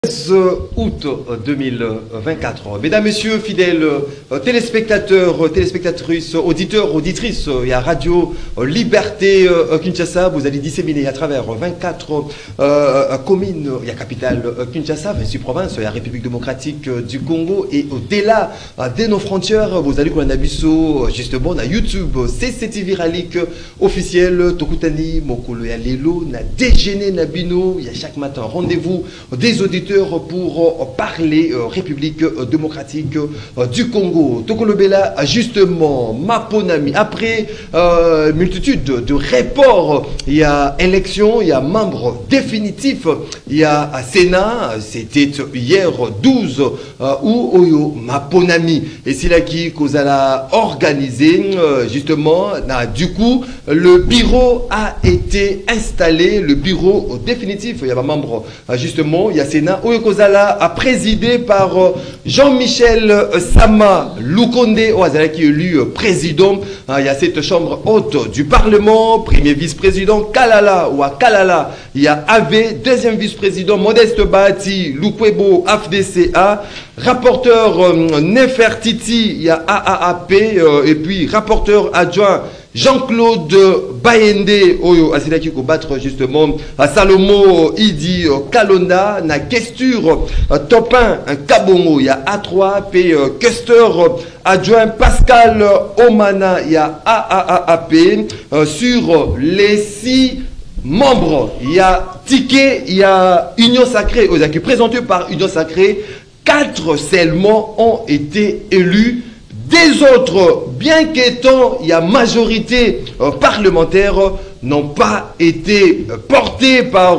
16 août 2024. Mesdames, Messieurs, fidèles téléspectateurs, téléspectatrices, auditeurs, auditrices, il y a Radio Liberté Kinshasa, vous allez disséminer à travers 24 communes, il y a capitale Kinshasa, 26 provinces, il y a République démocratique du Congo et au-delà de nos frontières, vous allez qu'on a biso justement na YouTube, CCTV Ralik officiel, Tokutani, Mokolo ya Lelo, na déjeuner na bino, il y a chaque matin rendez-vous des auditeurs pour parler République démocratique du Congo. Tokolobela, justement, Maponami, après multitude de reports, il y a élection, il y a membre définitif, il y a Sénat, c'était hier 12 où Oyo Maponami. Et c'est là qui a organisé, justement, du coup, le bureau a été installé, le bureau définitif, il y a un membre, justement, il y a Sénat, Oyokozala a présidé par Jean-Michel Sama Lukonde, qui est élu président. Il y a cette chambre haute du Parlement, premier vice-président Kalala ou à Kalala. Il y a AV, deuxième vice-président Modeste Bahati Lukwebo AFDCA, rapporteur Nefertiti, il y a AAAP, et puis rapporteur adjoint Jean-Claude Bayende, Oyo, Asilaki ko battre justement à Salomo Idi Kalonda, na Kestur Topin Kabongo, il y a A3, P Kester adjoint Pascal Omana, il y a AAAP, sur les 6 membres, il y a Ticket, il y a Union Sacrée, qui est présenté par Union Sacrée, 4 seulement ont été élus. Des autres, bien qu'étant, il y a majorité parlementaire, n'ont pas été portés par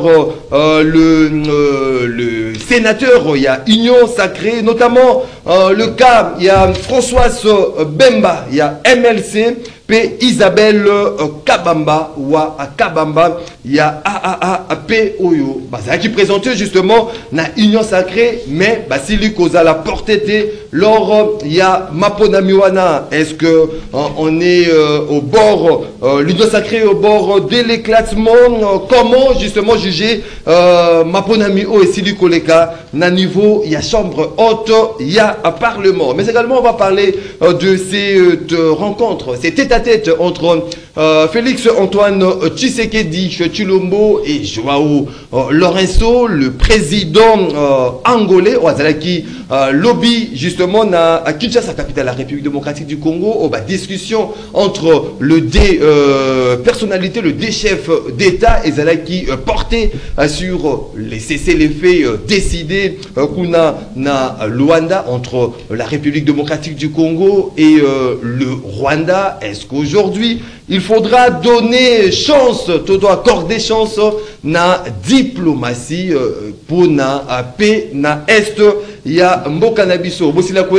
le sénateur. Il y a Union Sacrée, notamment le cas, il y a Françoise Bemba, il y a MLC, P. Isabelle Kabamba, ou à Kabamba, il y a AAAP Oyo. C'est qui présentait justement la Union Sacrée, mais si lui cause la portée, lors il y a Maponamiwana. Est-ce que on est au bord, l'Union Sacrée au bord de l'éclatement? Comment justement juger Maponami O et Sili Koleka? Na niveau, il y a chambre haute, il y a un parlement. Mais également, on va parler de cette rencontre, cet tête-à-tête entre Félix Antoine Tshisekedi Chilombo et Joao Lorenzo, le président angolais, qui lobby justement à Kinshasa, capitale de la République démocratique du Congo, discussion entre le personnalité, le chef d'État et qui portait sur les cessez-les-faits décidés kuna na Luanda entre la République démocratique du Congo et le Rwanda. Est-ce qu'aujourd'hui il faudra donner chance, tout doit accorder chance na diplomatie pour na paix na est? Il y a Mbokanabiso,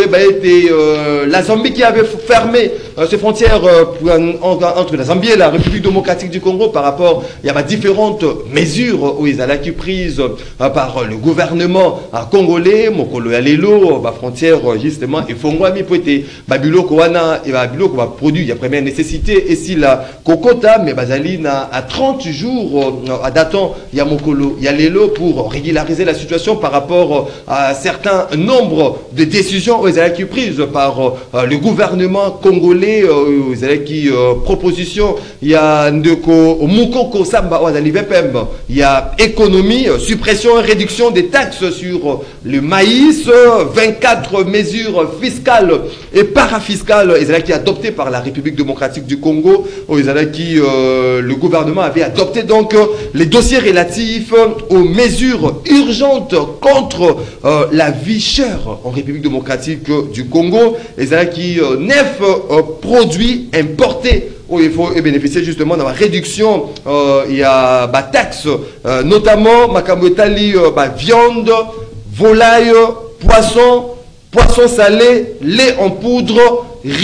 la Zambie qui avait fermé ses frontières entre la Zambie et la République démocratique du Congo par rapport, il y a différentes mesures où ils allaient prises par le gouvernement congolais, Mokolo ya Lelo, frontière justement, et Fongwami Poete, Babiloko Wana, et Babiloko va produire, il y a première nécessité, et si la Kokota, mais Bazali à 30 jours, à datant, il y a Mokolo ya Lelo pour régulariser la situation par rapport à certains nombre de décisions qui prises par le gouvernement congolais, qui proposition, il y a Ndeko Mukoko Samba, il y a économie, suppression et réduction des taxes sur le maïs, 24 mesures fiscales et parafiscales qui adoptées par la République démocratique du Congo, qui le gouvernement avait adopté donc les dossiers relatifs aux mesures urgentes contre la vie chère en République démocratique du Congo, et qui 9 produits importés où il faut bénéficier justement de la réduction. Il y a taxes, notamment Makamotali, viande, volaille, poisson salé, lait en poudre, riz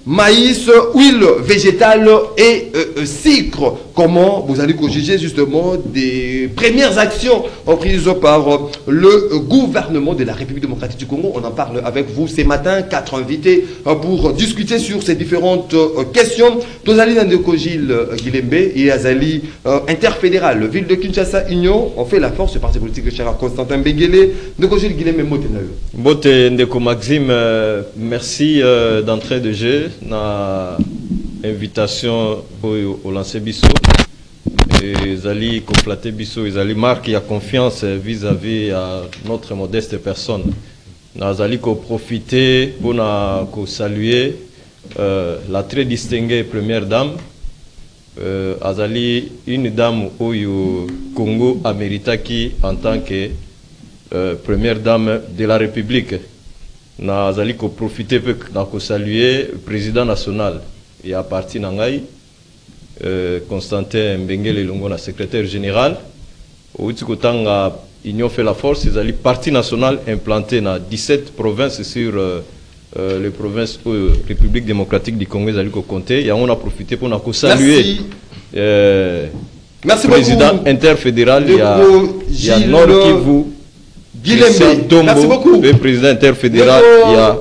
maïs, huile végétale et sucre. Comment vous allez juger justement des premières actions prises par le gouvernement de la République démocratique du Congo? On en parle avec vous ce matin, 4 invités pour discuter sur ces différentes questions. Tozali Nandeko Gilles Guilembe et Azali interfédéral, ville de Kinshasa Union, on fait la force, parti politique de cher Constantin Benguele. Ndeko Gilles Guilembe Motenayo. Bote Ndeko Maxime, merci d'entrée de jeu. Na invitation au lancer Bissot. Ils allaient compléter Bissot, ils allaient marquer confiance vis-à-vis à notre modeste personne. Nous allons profiter pour saluer la très distinguée première dame. Azali, une dame au Congo Ameritaki en tant que première dame de la République. Nous allons profiter pour saluer le président national et à partir d'Angaï, Constantin Mbengele Longona, secrétaire général. Au Union fait la force, ils allaient parti national implanté dans 17 provinces sur les provinces République démocratique du Congo, ils allaient compter. Et on a profité pour nous saluer le président interfédéral. Il y a Nord Kivu. Merci beaucoup. Le président interfédéral, il y a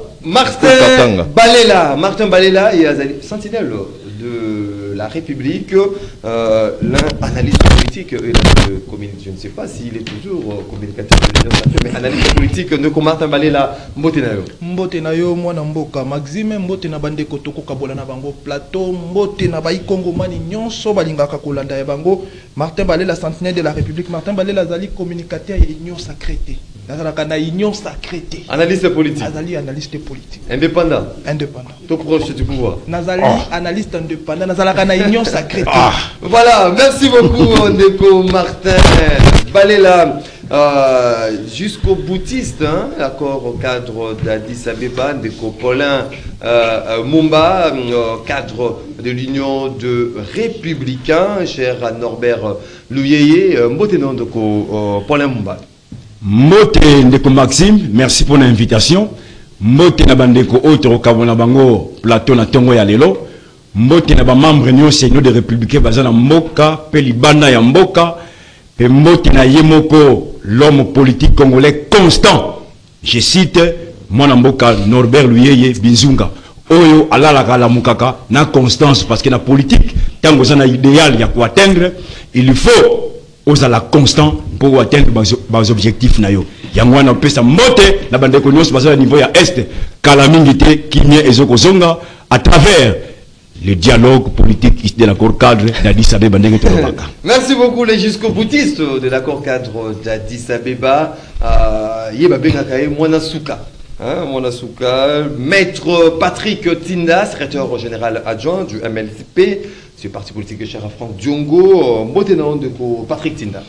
Martin Balela et Azali, sentinelle de la République, l'analyse politique, je ne sais pas s'il est toujours communicateur, mais analyse politique, ne Martin Balela, Mbotenayo. Mbotenayo, moi Namboka, Maxime, Mbotena Bande Kotoko Kabolana Bango, Plateau, Mbotena Baï Congo Mani, Nyonso Balingaka Kolanda et Bango, Martin Balela, sentinelle de la République, Martin Balela, Azali, communicateur et union sacrée. Union sacrée. Analyste politique. Nazali analyste politique. Indépendant. Indépendant. Tout proche du pouvoir. Nazali analyste indépendant. Nazala union sacrée. Voilà, merci beaucoup Ndeko Martin Balela. Jusqu'au boutiste, hein, accord au cadre d'Addis Abeba, Ndeko Paulin Mumba, cadre de l'Union de Républicains, cher Norbert Louyeye, Mbotenon Ndeko Paulin Mumba. Mote Ndeko Maxime, merci pour l'invitation. Mote na bandeko otro kabona bango plateau na tongo ya lelo. Mote na ba membre nyonse de républicain bazana mboka pe libanda ya mboka pe mote na yemoko l'homme politique congolais constant. Je cite mon mboka Norbert Louyeye Binzunga. Oyo alala kala mukaka na constance parce que na politique tango sana idéal ya ko atteindre, il faut aux à la constant pour atteindre les objectifs nayo. Yangwana pesa mote na bandeko nyonso basala niveau ya est kalamingité kimia ezoko zonga à travers le dialogue politique de l'accord cadre d'Addis Abeba. Merci beaucoup les jusqu'au boutistes de l'accord cadre d'Addis Abeba. Yeba bengakaye Mwanasuka. Mwanasuka, maître Patrick Tinda, secrétaire général adjoint du MLCP. C'est le parti politique cher à Franck Diongo, Mbotenayo de Patrick Tinda.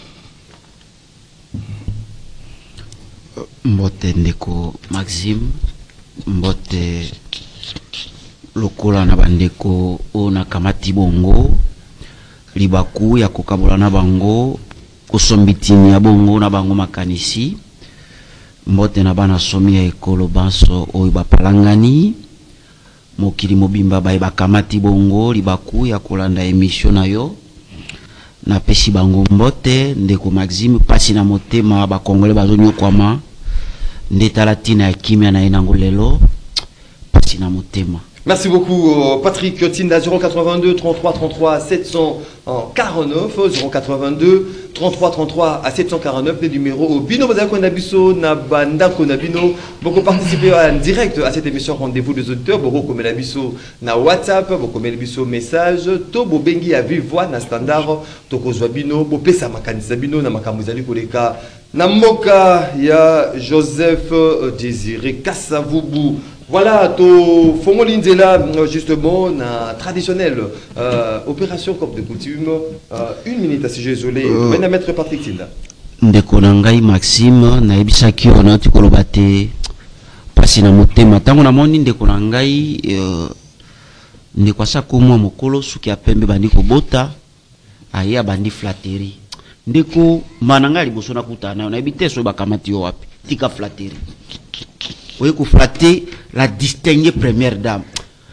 Mbote Ndeko Maxime, Mbote Lokola na bandeko o na kamati bongo, libaku ya kokabola na bango, kosombitini ya bongo na bango makanisi, Mbote na bana somi ya ekolo banso o ibapalangani, mokili mobimba ba ibakamati bongo libaku ya kolanda emission na yo na pesi bango Mbote Ndeko Maxime pasi na motema ba kongole bazonyo kwama ndeta latina ya kimia na enango lelo pasi na motema. Merci beaucoup Patrick Tinda. 082 33 33 749 082 33 33 à 749 les numéros Bino Bazako Nabiso Nabandako Nabino. Beaucoup participer en direct à cette émission Rendez-vous des auditeurs. Beaucoup comme Nabiso na WhatsApp, beaucoup comme Nabiso message. To Bobengi à vive voix na standard. Toko Zwabino, Bopesa Makanisa Bino na Makamuzali Koleka. Namoka ya Joseph Désiré Kassavubu. Voilà, to Fongolinzela, justement, na traditionnelle opération comme de coutume. 1 minute à si j'ai isolé. Maintenant, maître Patrick Tinda. Ndeko nangai Maxime, na ebisaki ona tikolobate pasi na motema. Tango na moni ndeko nangai ndeko asako mwa mokolo suki ya pembe bandiko bota aya bandi flatterie. Ndeko mananga liboso na kutana na ebiteso bakamati yo wapi. Tika flatterie. Vous flatter la distinguée première dame.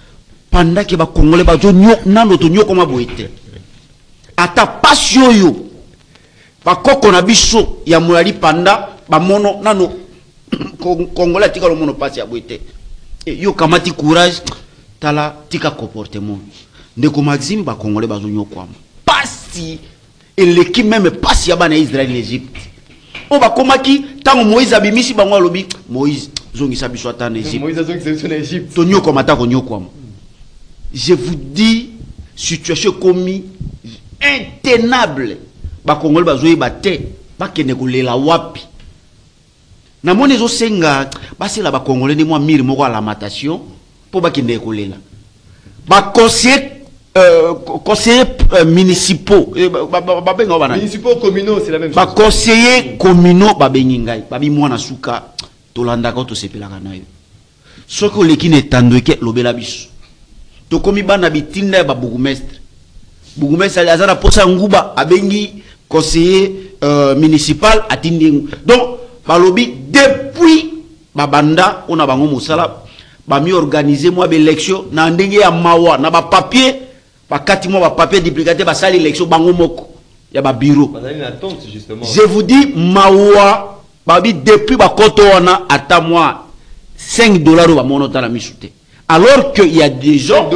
pendant que ba congolais ba zo nyok nano to nyoko maboete ata passion yo ba koko na biso ya mulali panda ba mono nano congolais tika lo mono pasi ya boete yo kamati courage tala tika comportement ndeko Maxime ba congolais ba zo nyoko pasi eleki même pasi ya bana Israël l'Égypte o ba komaki tango Moïse abimisi bango alobi Moïse zongisa biso ata na Égypte Moïse zongisa na Égypte to nyoko mata ko nyoko. Je vous dis, situation commis intenable. Ba Congolais bazoye bate, ba kene kolela wapi. Na moni zo senga, ba c'est la ba Congolais ni moi mire moko à la matation pour ba kene kolela. Ba conseillers municipaux, municipaux communaux, c'est la même chose. Ba conseillers communaux ba beningai, ba bi mwana suka tolanda ko to sepelaka na yo. Soko lekine tandoke lobela biso. To komi bana bitinda ba bourgmestre azara posa nguba abengi conseiller municipal atindi donc balobi depuis babanda on a bango musala ba mi organiser moi élection na ndenge ya mawa na ba papier ba kati moi ba papier duplicaté ba sali élection bango moko ya ba bureau je vous dis mawa babi depuis ba koto wana ata moi $5 ba monota na misute. Alors qu'il y a des gens,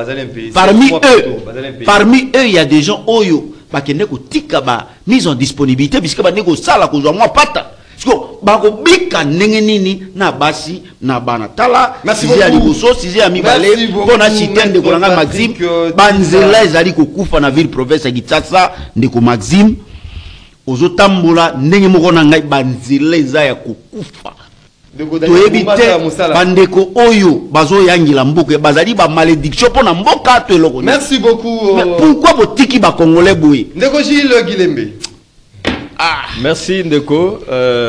parmi eux, il y a des gens, oyo, qui ont mise en disponibilité, puisque ils ont ça, là, moi, pata. Parce que, bika nengenini, na basi, na banatala, si j'ai aligoso, si j'ai ami balé, bon, a chitien de Kolanga Maxime, banzela, ezali kukufa na ville province, Gitsasa, ndeko Maxime, ozotambola, nengemoko na ngai, banzela, ezaya kukufa. Bandeko oyo bazo yangila mboka bazali ba malédiction pona mboka to eloko. Merci beaucoup. Mais pourquoi botiki ba congolais boy? Ndeko Gilles Guilembe. Merci Ndeko.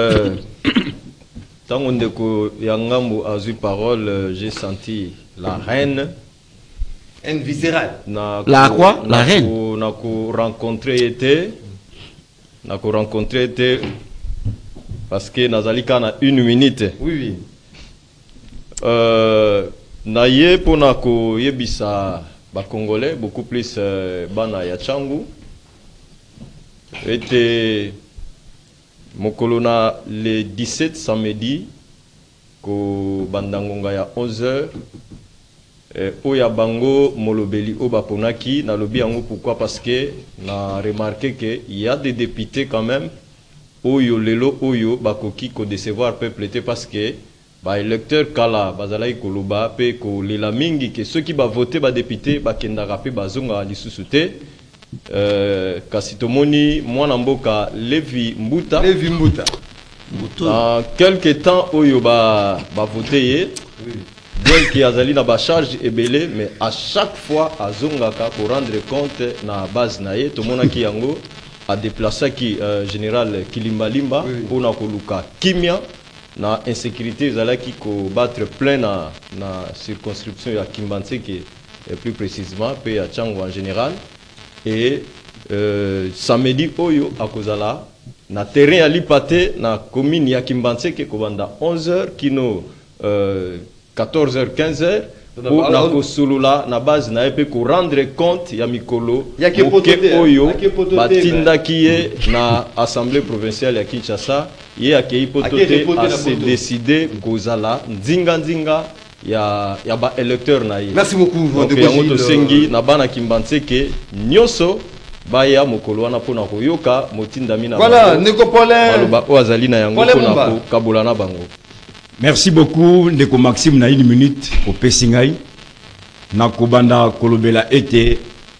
Tango Ndeko yangambo a eu parole, j'ai senti la reine. Un viscéral. La quoi? La reine. Na ko rencontrer était parce que Nazalika na 1 minute. Oui. Naye pona ko yebisa ba congolais beaucoup plus bana ya Changu. Était mokolona le 17 samedi ko bandangonga ya 11h. Oya bango molobeli obaponaki na lobi yango pourquoi parce que na remarqué que il y a des députés quand même oyo lelo oyo bakoki ko décevoir peuple té parce que ba électeur kala bazalai koloba pe ko lela mingi que ceux qui ba voter ba député ba kendaka pe bazonga lisusu té kasi tomoni mwana mboka Levi Mbuta dans quelque temps oyo ba voter bien qu'il y a na ba charge ebele mais à chaque fois azongaka pour rendre compte na base naie to monaki yango a déplacé qui général Kilimbalimba pour na koluka kimia na insécurité zalaki ko battre plein na circonscription ya Kimbantseke et plus précisément pe ya Changu en général et samedi oyo akozala na terrain ya Lipate na commune ya Kimbantseke ko banda 11h kino 14h 15h pour na kosulula na base na epe ko rendre compte ya mikolo ke oyo batinda kiye na assemblée provinciale ya Kinshasa ye akei potote a se décider kozala nzinga ya ba électeur na ye. Merci beaucoup donc yango to sengi na bana Kimbantseke nyoso baya mokolo wana pona koyoka motinda mina voilà Ndeko Paulin baloba o azali na yango pona ko kabola na bango. Merci beaucoup Ndeko Maxime na 1 minute au Pessingai. Nakobanda kolobela ete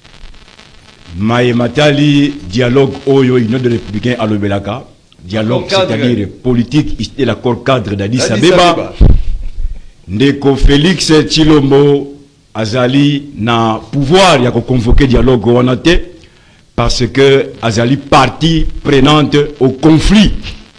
Maye Matali dialogue oyo union de républicains à l'Obelaka dialogue c'est-à-dire politique et l'accord cadre d'Addis Abeba. Ndeko Félix Tshilombo azali na pouvoir ya ko convoquer dialogue wanate parce que azali partie prenante au conflit.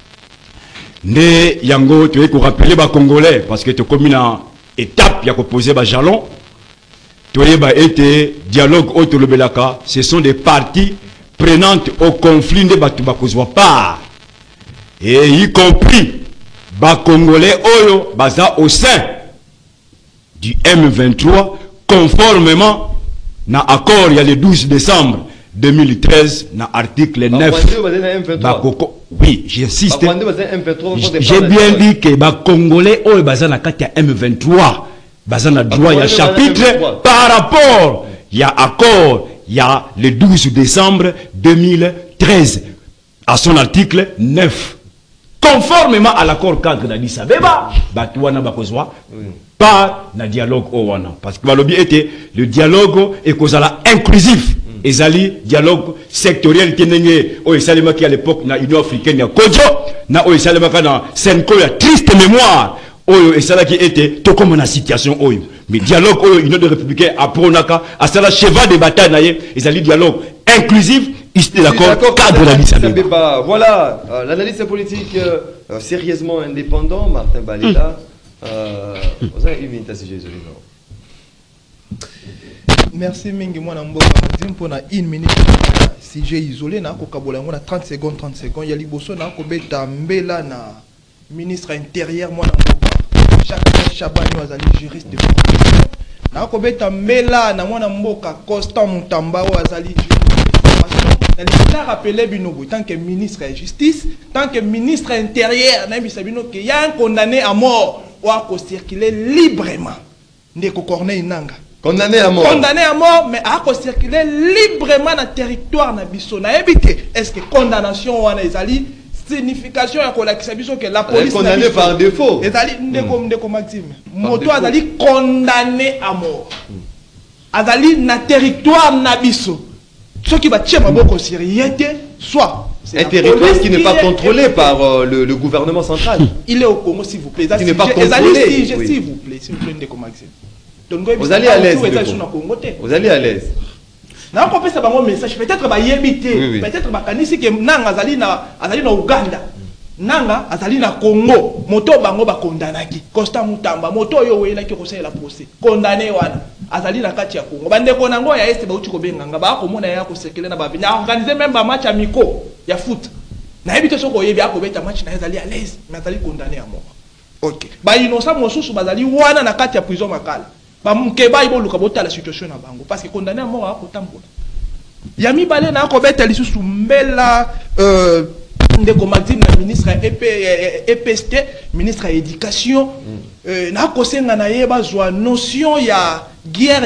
Ne yango tu es ko rappeler ba congolais parce que tu comme une étape ya ko poser ba jalon tu es ba été dialogue au Tolobelaka ce sont des parties prenantes au conflit de batu ba kozwa pas et y compris ba congolais oyo baza au sein du M23 conformément na accord il y a le 12 décembre 2013 na article 9 oui j'insiste j'ai bien dit que ba congolais au bazana kati ya M23 bazana droit ya chapitre par rapport il y a accord il y a le 12 décembre 2013 à son article 9 conformément à l'accord cadre d'Addis Abeba batouana bakozwa par na dialogue owana parce que balobi était le dialogue est causala inclusif ezali dialogue sectoriel tenenge o esalema ki à l'époque na Union africaine ya Kodjo na o esalema ka na Senko ya triste mémoire oyo esala qui était to comme na situation oyo mais dialogue oyo Union de républicain apronaka asala cheval de bataille na ye ezali dialogue inclusif isté d'accord cadre d'Addis Abeba. Voilà l'analyse politique sérieusement indépendant Martin Balela. Vous avez une invitation, désolé, non. Merci mingi mwana mboka Maxime pour na 1 minute sujet isolé na ko kabola ngona 30 secondes ya liboso na ko beta mbela na ministre intérieur mwana mboka Jacques Chabani wazali juriste de formation na ko beta mbela na mwana mboka Constant Mutamba wazali juriste de formation na l'État rappelé binobo tant que ministre de justice tant que ministre intérieur na bisabino que y a un condamné à mort ou à circuler librement ndeko Corneille Nanga. Condamné à mort. Condamné à mort, mais à circuler librement dans le territoire na biso. Na ebite, est-ce que condamnation ou ezali signification ya kolakisa biso que la police condamné par défaut. Ezali ndeko Maxime. Moto azali condamné à mort. Azali na territoire na biso. Ce qui va tirer maboko sérieux soit un territoire qui n'est pas contrôlé par le gouvernement central. Il est au Congo, s'il vous plaît. Qui n'est pas contrôlé. S'il vous plaît, ndeko Maxime. Vous allez à l'aise. Vous allez à l'aise. Na ko pesa bango message peut-être ba yebité peut-être ba kanisi que nanga azali na Uganda nanga azali na Congo moto bango ba kondanaki Constant Mutamba moto yo wela ki kosela procès condamné wana azali na kati ya Congo bande ko nango ya est ba uti ko benganga ba ko mona ya ko circuler na ba bina organiser même ba match amico ya foot na yebité soko yebi akobeta match na azali à l'aise mais azali condamné à mort. OK ba innocent mosusu bazali wana na kati ya prison makala ba mukeba iboluka bota la situation na bango parce que condamné à mort a kotambola yami balé na ko beta lisusu mbela ndeko Maxime na ministre EPST ministre ya éducation na ko senga na yeba zwa notion ya guerre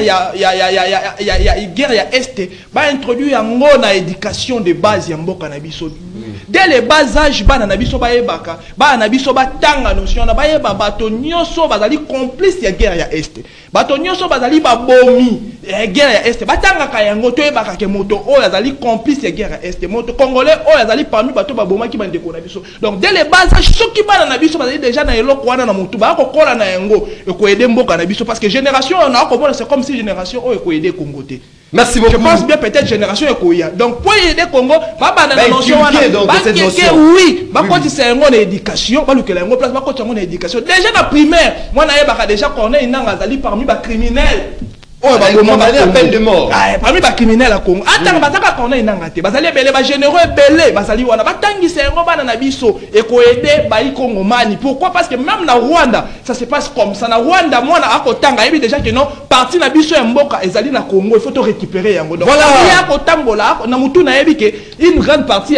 guerre ya est ba introduire yango na éducation de base ya mboka na biso dès le bas âge bana na biso ba yebaka bana na biso ba tanga notion na ba yeba bato nyonso bazali complice ya guerre ya est bato nyonso bazali ba bomi guerre ya est batanga ka yango to yebaka ke moto oyo azali complice ya guerre ya est moto congolais oyo azali parmi bato ba boma ki bande ko na biso donc dès le bas âge soki bana na biso bazali déjà na eloko wana na motu ba ko kola na yango e ko aider mboka na biso parce que génération on a ko c'est comme si génération oh ko aider Congo té. Merci beaucoup. Je pense bien peut-être génération ekoya. Donc pour aider Congo, ba na notion wana. Donc cette notion. Oui, ba ko ti c'est ngo na éducation, ba lukela ngo place ba ko ti ngo na éducation. Déjà na primaire, moi na yeba déjà Corneille Nanga azali parmi ba criminels. Oh ba condamné à peine de mort. Ah, parmi ba criminels à Congo. Attends, ba taka Corneille Nanga té. Bazali belé ba généraux belé, bazali wana ba tangi c'est ngo bana na biso et ko aider ba Congo mani. Pourquoi? Parce que même na Rwanda, ça se passe comme ça. Na Rwanda, moi na akotanga yebi déjà que non, parti na biso ya mboka ezali na Congo, il faut te récupérer yango. Donc voilà, ya kotambola na mutu na yebi que une grande partie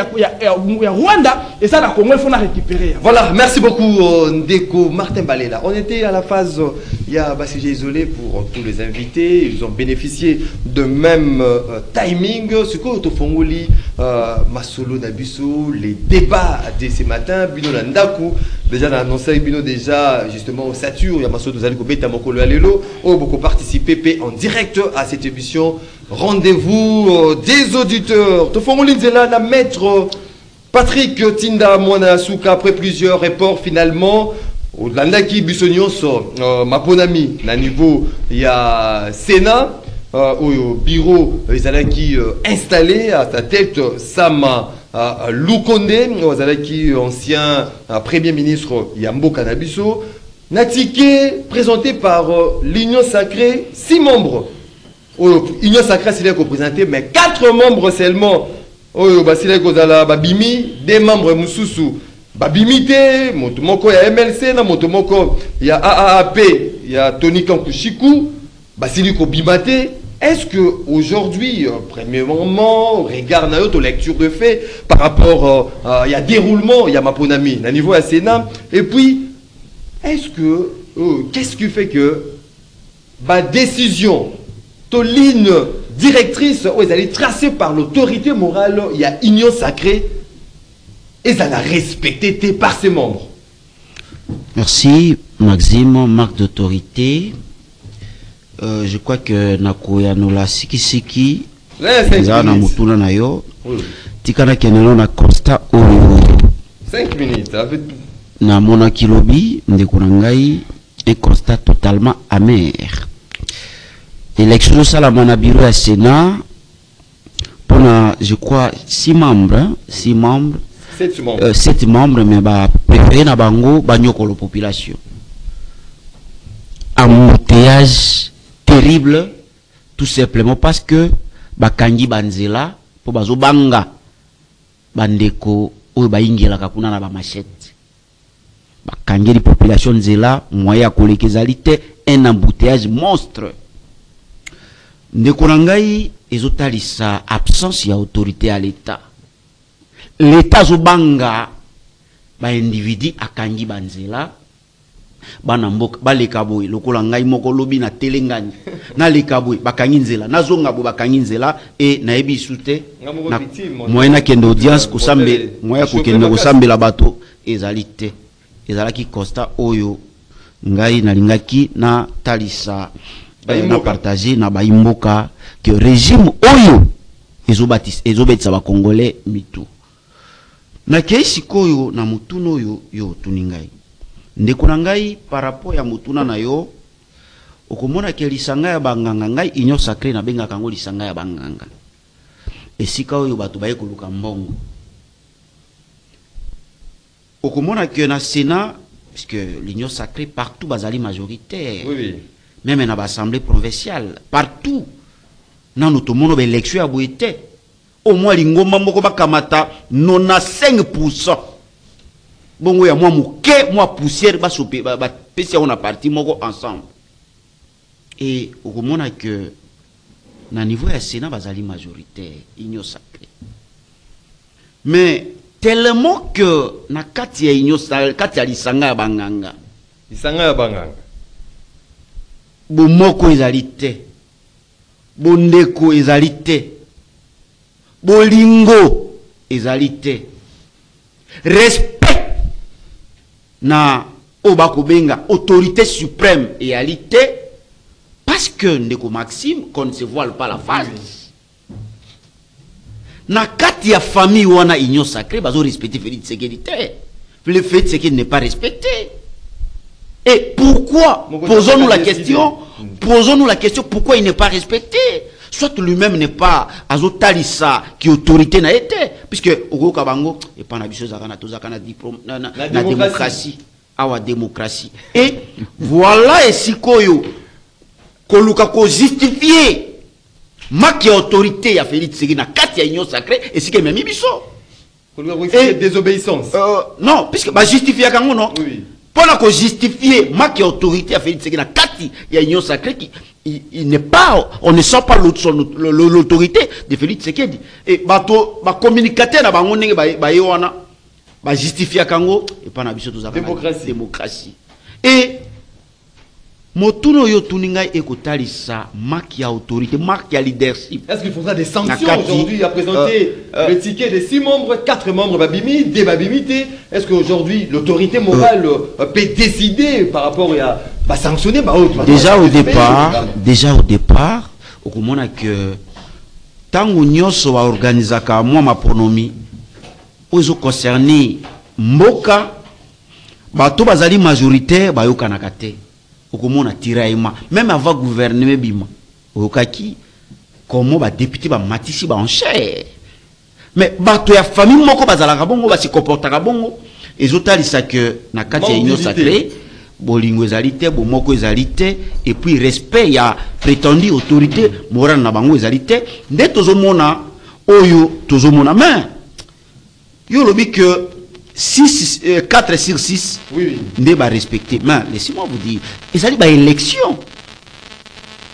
ya Rwanda et ça na Congo, il faut na récupérer. Voilà, merci beaucoup Ndeko Martin Balela. On était à la phase il y a sujet isolé pour tous les invités, ils ont bénéficié de même timing. Ce que Tofongoli Masolo Nabiso, les débats de ce matin, Bino Landaku, déjà on a annoncé Bino déjà justement au Satur, il y a Masolo Zaliko Beta Mokolo Alelo, ont beaucoup participé en direct à cette émission. Rendez-vous des auditeurs. Tofongoli Nzela na maître Patrick Tinda Mwana Souka après plusieurs reports finalement. Landaki Bissonioso, Maponami, na niveau il y a Sénat, au bureau, ils allaient installé à sa tête Sama Lukonde, ils allaient ancien premier ministre Yambo Kanabiso, Natike présenté par l'Union Sacrée, 6 membres. L'Union Sacrée c'est là qu'on présentait, mais 4 membres seulement. C'est là qu'on a Babimi, 2 membres Moussoussou. Babimité, motomoko ya MLC, na motomoko ya AAP, ya Tony Kankushiku, Basili Kobimate, est-ce que aujourd'hui, premièrement, regarde notre lecture de fait par rapport il y a déroulement, il y a ma ponami, à niveau à Sénat, et puis est-ce que qu'est-ce qui fait que ma décision, ta ligne directrice, elle est tracée par l'autorité morale, il y a union sacrée, et elle a respecté par ses membres. Merci Maxime, marque d'autorité. Je crois que nakoya nola siki eza na mutuna na yo tikana kenelo na constat oyo 5 minutes na mona kilobi ndeko na ngai un constat totalement amer. Élection ça la na bureau à Sénat pendant je crois 6 membres 7 membres mais ba préféré na bango banyokolo population embouteillage terrible, tout simplement parce que bakangi banzela po bazo banga bandeko oyo baingela kakuna na ba machette bakangi les populations nzela moya kolekezali te un embouteillage monstre ndeko na ngai ezotalisa absence ya autorité à l'état zo banga ba individu akangi banzela bana mboka baleka boy lokola ngai moko lobi na telengani na leka boy bakangi nzela nazonga bo bakangi nzela e nayebi sute na moyena kende audience kosambe moya kokende kosambela bato ezalite ezalaki constat oyo ngai nalingaki na talisa na partager na baimboka que régime oyo ezobetisa ba congolais mitu na keisi koyo na mutuno yo tuningai ndeko na ngai par rapport ya mutuna na yo okomona ke lisanga ya banganga ngai union sacrée na benga kango lisanga ya banganga esika oyo bato baye koluka mbongo okomona ke na Sénat puisque l'union sacrée partout bazali majoritaire oui. Même na l'assemblée provinciale partout na notomono ba élection ya boete au moins lingomba moko bakamata 95%. Bongo ya moi mouké, moi poussière, bah soupé, bah pesi on a parti moko ensemble. Et au moment que na niveau ya Sénat bazali majoritaire, union sacrée. Mais tellement que na kati ya union sacrée, kati ya lisanga ya banganga. Lisanga ya banganga. Bo moko ezalité. Bo ndeko ezalité. Bo lingo ezalité. Respect na obako benga autorité suprême et alité parce que ndeko Maxime qu'on ne se voile pas la face na kati ya famille wana union sacrée bazo respecter Félix Tshisekedi le fait c'est qu'il n'est pas respecté et pourquoi posons-nous la question pourquoi il n'est pas respecté soit lui-même n'est pas azotalisa qui autorité n'a été puisque au Kabango et pas na biso zakana to zakana diplôme na démocratie awa démocratie et voilà et sikoyo koluka ko justifier maki autorité ya Félix Tshisekedi na kati ya union sacrée et sike memi biso et désobéissance non puisque ba justifier kango non oui. Pour la justifier maki autorité a fait Tshisekedi na kati ya union sacrée qui il n'est pas on ne sent pas l'autorité de Félix Tshisekedi et bato ba communicateur na bango ndenge ba yewana ba justifier kango et pas na biso to za démocratie et motuno yo tuninga ekotalisa maki ya autorité maki ya leadership. Est-ce qu'il faudra des sanctions aujourd'hui à présenter le ticket des 6 membres, 4 membres Babimi, des Babimité? Est-ce qu'aujourd'hui l'autorité morale peut décider par rapport à sanctionner déjà au départ au komona que tango nyonso wa organisaka mwa maponomi ozo concerné mboka bato bazali majoritaire bayokanaka te okomona tiraillement même avant gouvernement bima okaki comment ba député ba matisi ba en chair mais bato ya famille moko bazalaka bongo ba se comportaka bongo ezotalisa que na kati ya union sacrée bolingo ezalité bo moko ezalité et puis respect ya prétendu autorité morale na bango ezalité nde tozomona oyo tozomona mais yo lobi que 4 sur 6 oui. Ne va respecter. Mais laissez-moi vous dire, ils allaient par élection.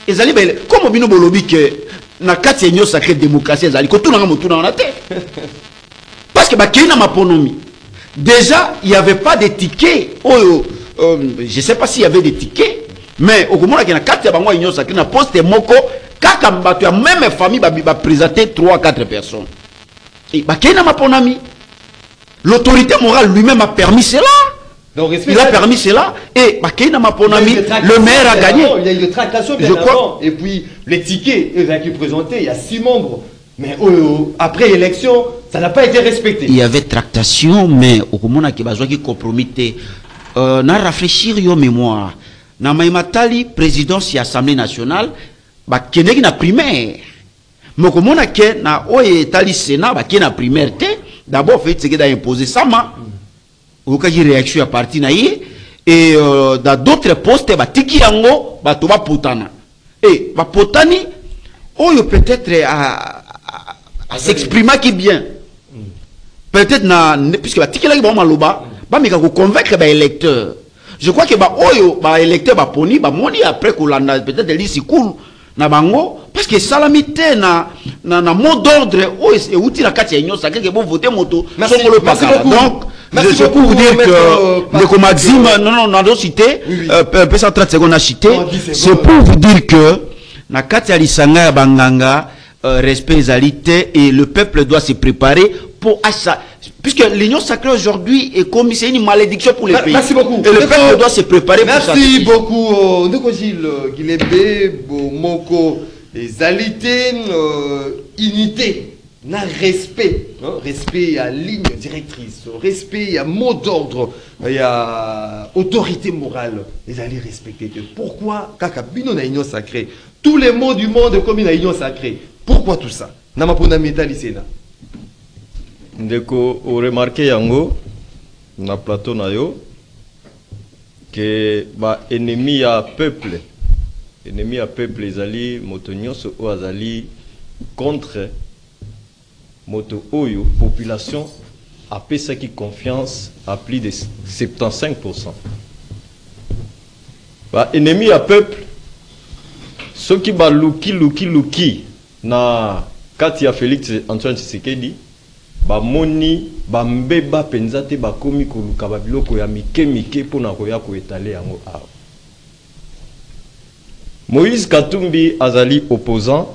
ezali bele comme bino bolobi que na kati ya union sacrée démocratie ezali ko tuna motuna on a té parce que ba kina maponomi déjà il y avait pas de tickets je sais pas s'il y avait des tickets mais au moment que na kati ya bango union sacrée na poste moko kaka mbato ya même famille ba présenter 3-4 personnes et ba kina maponomi l'autorité morale lui-même a permis cela. Donc, il a permis cela et le maire a gagné. Il y a eu des tractations bien avant. Et puis les tickets qui présentaient, il y a 6 membres. Mais après élection, ça n'a pas été respecté. Il y avait tractation, mais au moment qui besoin qui compromettait, n'a réfléchir yo mémoire. Na maimatali présidence et assemblée nationale, ba keneki na primaire. Mais au moment que na oye tali sénat, ba keneki na primaire té, d'abord fait ce qui a imposé ça ma. Okaji réaction à partir naïe et dans d'autres postes ba tiki yango ba toba potana et ba potani oyo peut-être à s'exprimer qui bien peut-être na puisque ba tiki la ba maloba ba meka ko convaincre ba électeur je crois que ba oyo ba électeur ba poni ba moni après kolanda peut-être lisi cool na bango parce que salamité na mot d'ordre et outil la kati union sacrée que bon voter moto songolo pas donc je peux vous dire que le Maxime non on cité peut 130 secondes à citer c'est pour vous dire que na kati ya lisanga ya banganga respect égalité et le peuple doit se préparer pour ça puisque l'union sacrée aujourd'hui est comme c'est une malédiction pour les pays. Merci beaucoup. Et le peuple doit se préparer pour ça. Merci beaucoup. Ndeko Gilles Gilebe Moko égalité unité. Na respect, respect à ligne directrice, respect à mot d'ordre, il y a autorité morale, les allez respecter. Pourquoi kaka bino na union sacrée, tous les mots du monde comme une union sacrée. Pourquoi tout ça? Namapona métallisena. Ndeko o remarqué yango na plateau na yo que ba ennemi à peuple les alliés motonyo so azali contre moto oyo population a payé qui confiance à plus de 75%. Bah, ennemi à peuple, ceux qui ba luki na Katia Félix Antoine Tshisekedi ba moni ba mbeba penzate ba komi koluka ba biloko ya mike pona koya ko étaler yango a. Moïse Katumbi azali opposant.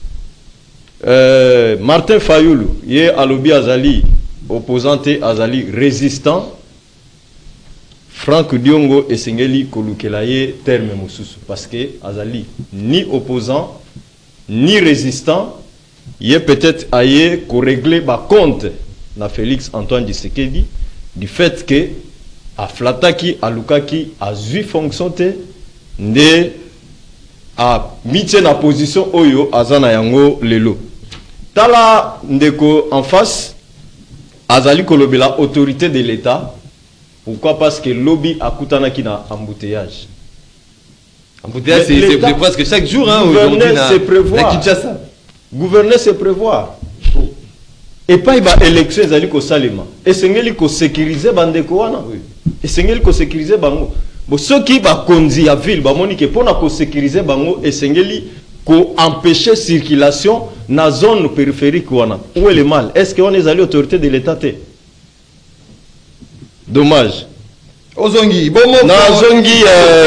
Martin Fayoulou, yé alobi azali opposante azali résistant. Franck Diongo et Sengeli kolukelaye terme mususu parce que azali ni opposant ni résistant. Yé peut-être aye ko régler ba compte na Félix Antoine Tshisekedi du fait que a flataki a lukaki a zui fonctionné ne a mis na position oyo azana yango lelo. Tala ndeko en face azali kolobela autorité de l'État. Pourquoi? Parce que lobby a kutanaki na embouteillage. Embouteillage c'est presque chaque jour hein aujourd'hui na Kinshasa. Gouverner c'est prévoir. Et pas il va élection ezali ko salema. Et sengeli ko sécuriser bandeko wana. Et sengeli ko sécuriser bango. Bon ceux qui va konzi à ville ba moni ke pona ko sécuriser bango et sengeli ko empêcher circulation na zone périphérique wana. Où est le mal? Est-ce qu'on est allé autorité de l'État té? Dommage. Ozongi, bon mot. Na zongi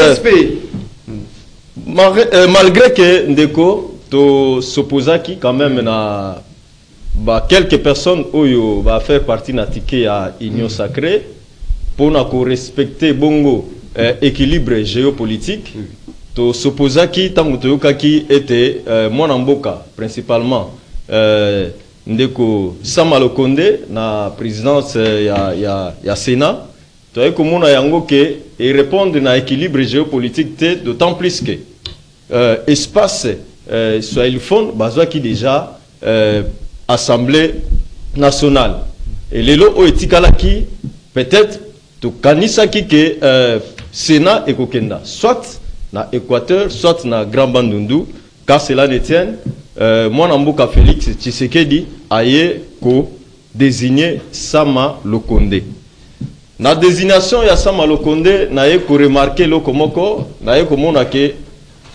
malgré que ndeko to s'opposaki quand même na ba quelques personnes oyo va faire partie na ticket à union sacrée pour na ko respecter bongo équilibre géopolitique. To s'opposaki tango toyokaki était mwana mboka principalement ndeko Sama Lokonde na présidence ya Sénat toye komona yango ke et répondre na équilibre géopolitique té d'autant plus que espace soit il fond bazwa qui déjà Assemblée nationale et lelo o etikalaki peut-être to kanisa ki que Sénat et kokenda soit na Équateur soit na Grand Bandundu car cela ne tienne mon mboka Félix Tshisekedi aye ko désigner Sama Lokonde. Na désignation ya Sama Lokonde na ye ko remarquer lokomoko na ye ko mona ke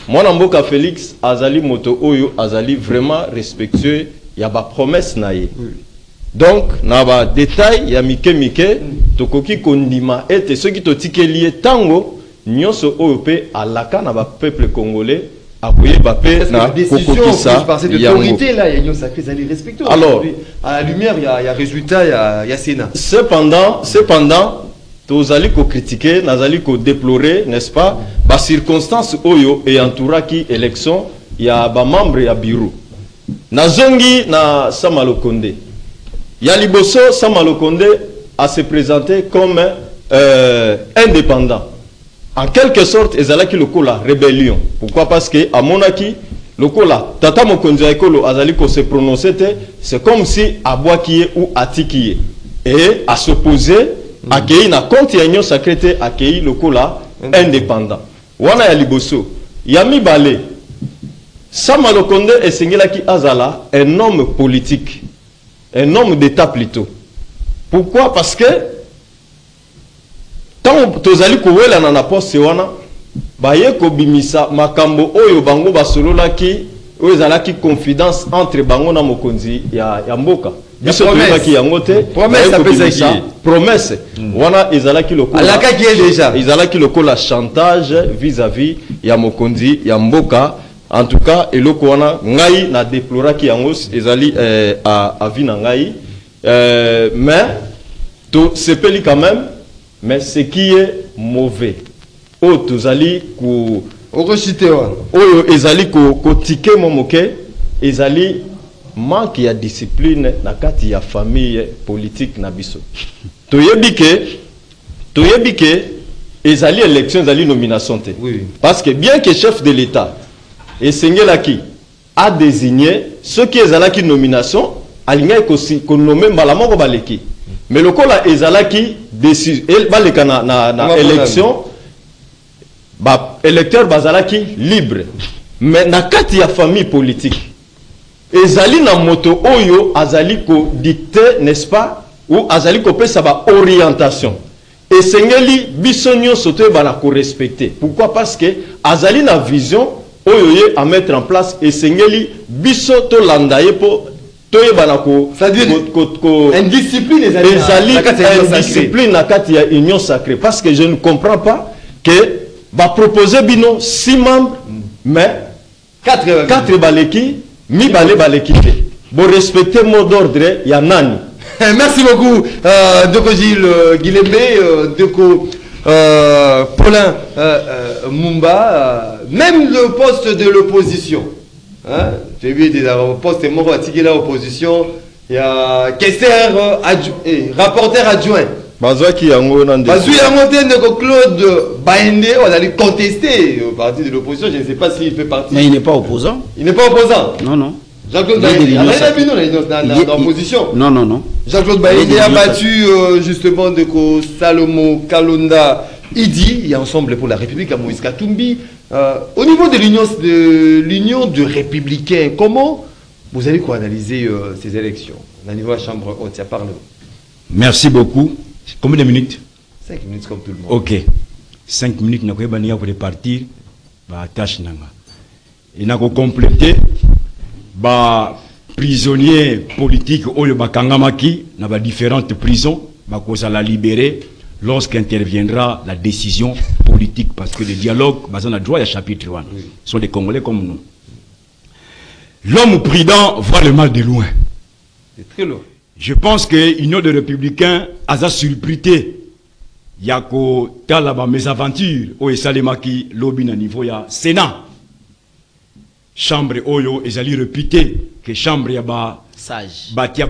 Moi Namboka Félix azali moto oyo azali vraiment respectueux ya ba promesse na ye. Donc na ba détail ya mike tokoki kondima ete ceux qui totikeli tango nyonso oyo pe alaka na ba peuple congolais akoye ba pe na kokokisa ya autorité là il y a sacré ça les respecter. Alors à la lumière il y a résultat il y a Sénat. Cependant tozali ko critiquer nazali ko déplorer n'est-ce pas ba circonstances oyo et entouraki élection ya ba membre ya bureau nazongi na Samalokonde ya liboso Samalokonde a se présenté comme indépendant en quelque sorte ezalaki lokola rébellion. Pourquoi? Parce que à monaki lokola tata mokonzi ya ekolo azali ko se prononcer, c'est comme si abwakiye ou atikiye et à s'opposer accueilli na compte ya union sacrée accueilli lokola indépendant wana ya liboso ya mibale Samalokonde esengelaki azala un homme politique, un homme d'état plutôt. Pourquoi? Parce que tant tozali kowela na poste wana baye ko bimisa makambo oyo bango basololaki oyo ezalaki confidence entre bango na mokonzi ya mboka biso toyebaki yango te promesse wana ezalaki lokola alaka qui est déjà ezalaki lokola chantage vis-à-vis ya mokonzi ya mboka. En tout cas eloko wana ngai na déploraki yango ezali à vie na ngai mais to sepeli quand même. Mais ce qui est mauvais oyo tozali ko reciter oyo ezali ko tike momoke ezali manque ya discipline na kati ya famille politique na biso. Toyebi ke ezali élection ezali nomination te. Oui. Parce que bien que chef de l'État esengelaki a désigné ceux qui ezalaki nomination alingai ko nommer mbala moko baleki. Mais le cas ezalaki décision baleka na élection ba électeur bazalaki libre. Mais na kati ya famille politique ezali na moto oyo azali ko dicter, n'est-ce pas, ou azali ko pesa ba orientation et sengeli biso nyonso to ba na ko respecter. Pourquoi? Parce que azali na vision oyo ye à mettre en place et sengeli biso to landaye po c'est-à-dire indiscipline indiscipline na kati ya union sacrée. Parce que je ne comprends pas que va proposer bino 6 membres mais 4 baleki mi baleki te bon respecter mot d'ordre ya nani. Merci beaucoup Doko Gilles Guilembe, Doko Paulin Mumba, même le poste de l'opposition. Hein? J'ai vu des postes morts à l'opposition. Il y a questeur rapporteur adjoint. Bazouaki yango nande. Bazouaki yango Claude Baende, on allait contester au parti de l'opposition. Je ne sais pas s'il fait partie. Mais il n'est pas opposant. Il n'est pas opposant. Non. Jean-Claude Baende, il a dans l'opposition. Non. Jean-Claude Baende a battu justement de Salomo Kalonda Idi, et ensemble pour la République à Moïse Katumbi. Au niveau de l'union de républicains, comment vous allez analyser ces élections au niveau de la Chambre haute, parle. Merci beaucoup. Combien de minutes? 5 minutes comme tout le monde. Ok. 5 minutes, nous avons pour partir. Tâche nanga. Et nous avons complété. Prisonniers politiques, oyo bakangamaki, dans différentes prisons, nous la libérer lorsqu'interviendra la décision politique, parce que le dialogue, on a droit à chapitre 1. Ce sont des Congolais comme nous. L'homme prudent voit le mal de loin. C'est très loin. Je pense que l'Union des Républicains a surpris. Il y a mes aventures au Salemaki lobby na niveau ya Sénat. Chambre oyo ezali réputé que chambre ya ba sage. Batia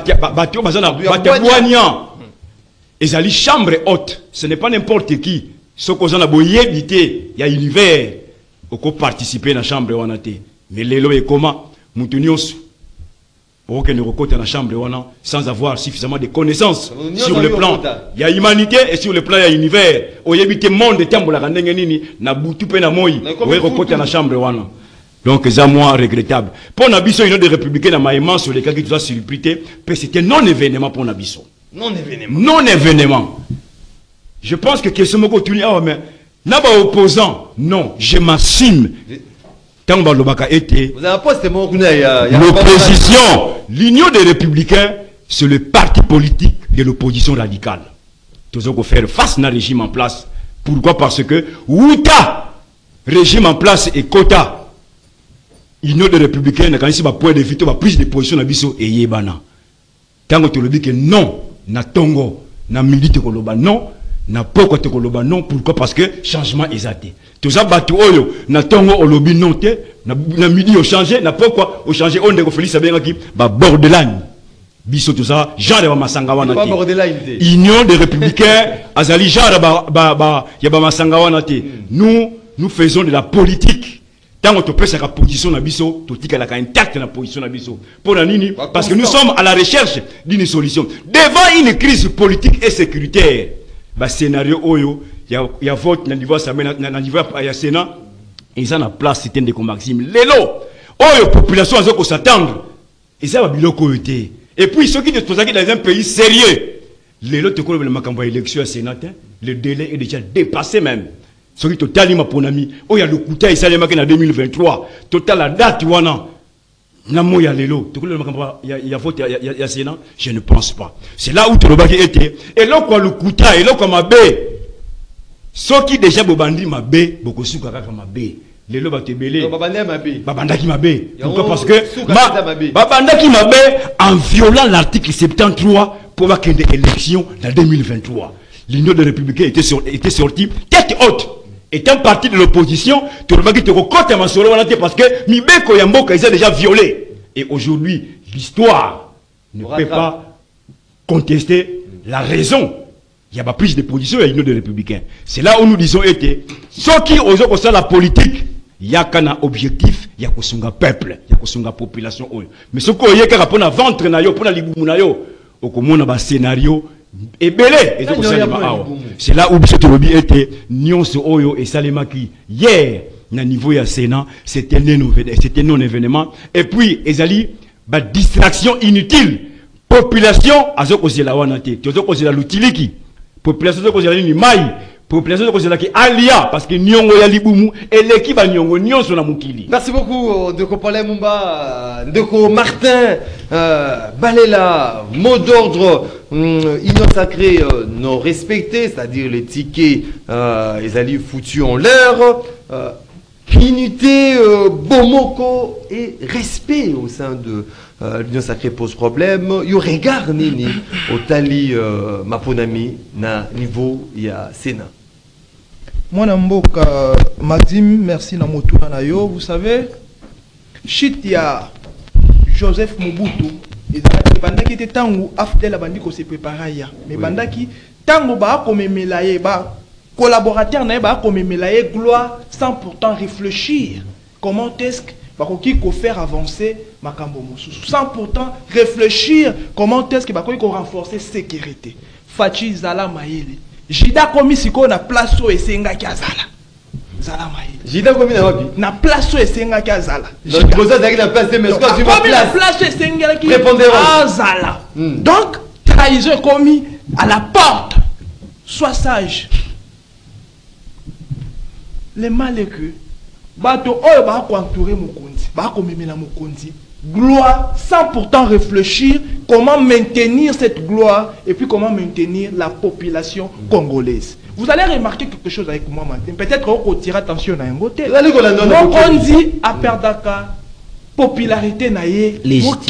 ezali chambre haute. Ce n'est pas n'importe qui. Ce qu'on a boyebité, il y a univers au participer à la chambre wanate. Mais l'élo est comment Moutunios pour que nous recote la chambre sans avoir suffisamment de connaissances sur le plan. Il y a humanité et sur le plan il y a univers. Au yebité monde tembo la randenge nini na butu pe na moi. Au recote la chambre wana. Donc c'est moi regrettable. Pour Nabiso une des républicains dans maïman sur les cas qui doivent surprité, c'était non événement pour Nabiso. Non événement. Non événement. Je pense que ce mot continue mais Naba opposant, non, je m'assume. Tant que l'obaka était. Vous avez un poste, l'opposition, l'Union des Républicains, c'est le parti politique de l'opposition radicale. Nous allons faire face à un régime en place. Pourquoi? Parce que, Outa, régime en place et quota. L'Union des Républicains, quand il y a un point de vue, il y a plus de positions dans Bisso et Yébana. Tant que tu le dis que non, na Tongo, na milite koloba non, na poko te koloba non, pourquoi? Parce que changement est athée. Tout ça, batu oyo, na Tongo olobi non te, na midi au changé, na poko au changé, on est Félix Abenga qui, ba borderline. Biso tout ça, genre de Masangawana. Union des Républicains, Azali, genre de Masangawana. Nous faisons de la politique. Tant qu'on te presse à la position de Bisso, tu dis qu'elle a intacte la position de Bisso. Pour la Nini, parce que nous sommes à la recherche d'une solution. Devant une crise politique et sécuritaire, bah scénario Oyo, il y a vote dans le niveau Sénat, et ça n'a place, c'est un de Maxime. Lélo, Oyo, population, elle doit s'attendre. Et ça va bien côté. Et puis, ceux qui sont dans un pays sérieux, les autres qui ont eu l'élection à Sénat, le délai est déjà dépassé même. Ceux qui ont eu mon ami, il y a le coup d'œil, ça en 2023. Total, la date, il y a l'élo. Il y a vote, il y a Sénat. Je ne pense pas. C'est là où tu le était. Et là, quand le coup d'œil, et là, quand ma baie, ceux qui déjà bobandi ma baie, beaucoup de souka ma baie. Les lots te belé. Babanda qui m'a bé. Pourquoi? Parce que Babanda qui m'a bé en violant l'article 73 pour avoir qu'il y ait des élections en 2023. L'Union des Républicains était sortie tête haute. Étant parti de l'opposition, tu le qui te recote à ma solo parce que Mibeko Yamboka ils ont déjà violé. Et aujourd'hui, l'histoire ne peut pas contester la raison. Il n'y a pas plus de position à l'Union des Républicains. C'est là où nous disons été. Ceux qui osent faire la politique, il y a qu'un objectif, il y a qu'un peuple, il y a qu'une population. Mais ce qu'on y a pour la ventre, pour la libou, on a un scénario et belé. C'est là où ce lobby était, Nyon Oyo et Salemaki. Hier, au niveau du Sénat, c'était non-événement. Et puis, Ezali, distraction inutile. Population, azoko la wanate, tozoko la lutiliki. Population zoko la ni mai. Population zoko la ki alia parce que nyongo ya libumu et l'équipe a nyongo nyonso na mukili. Merci beaucoup Ndeko Paulin Mumba, Ndeko Martin Balela, mot d'ordre union sacrée non respecté, c'est-à-dire les tickets ils allaient foutus en l'air. Unité, Bomoko et respect au sein de l'Union sacrée pose problème. Il y a regard nini au tali Maponami na niveau il y a Sénat. Moi Namboka Maxime, merci na motuna na yo. Vous savez, shit ya Joseph Mobutu et bandaki était tangu afdel la bandi ko se préparer ya. Mais bandaki tangu ba ko memelaye ba collaborateur n'a pas comme Melaye gloire sans pourtant réfléchir comment est-ce qu'il faut faire avancer Makambo Mosusu sans pourtant réfléchir comment est-ce qu'il faut renforcer sécurité. Fachi Zala Maïli Jida komi siko na place au esenga kiazala Zala Maïli Jida komi na wapi na place au esenga kiazala donc boza daki na place mais quand tu vas place esenga ki Zala donc trahison commis à la porte. Sois sage. Les malheureux, bato oyo ba ko entourer Mokonzi, ba ko memela Mokonzi, gloire sans pourtant réfléchir comment maintenir cette gloire et puis comment maintenir la population congolaise. Vous allez remarquer quelque chose avec moi maintenant. Peut-être qu'on tire attention à un côté. Mokonzi a perdaka popularité naie.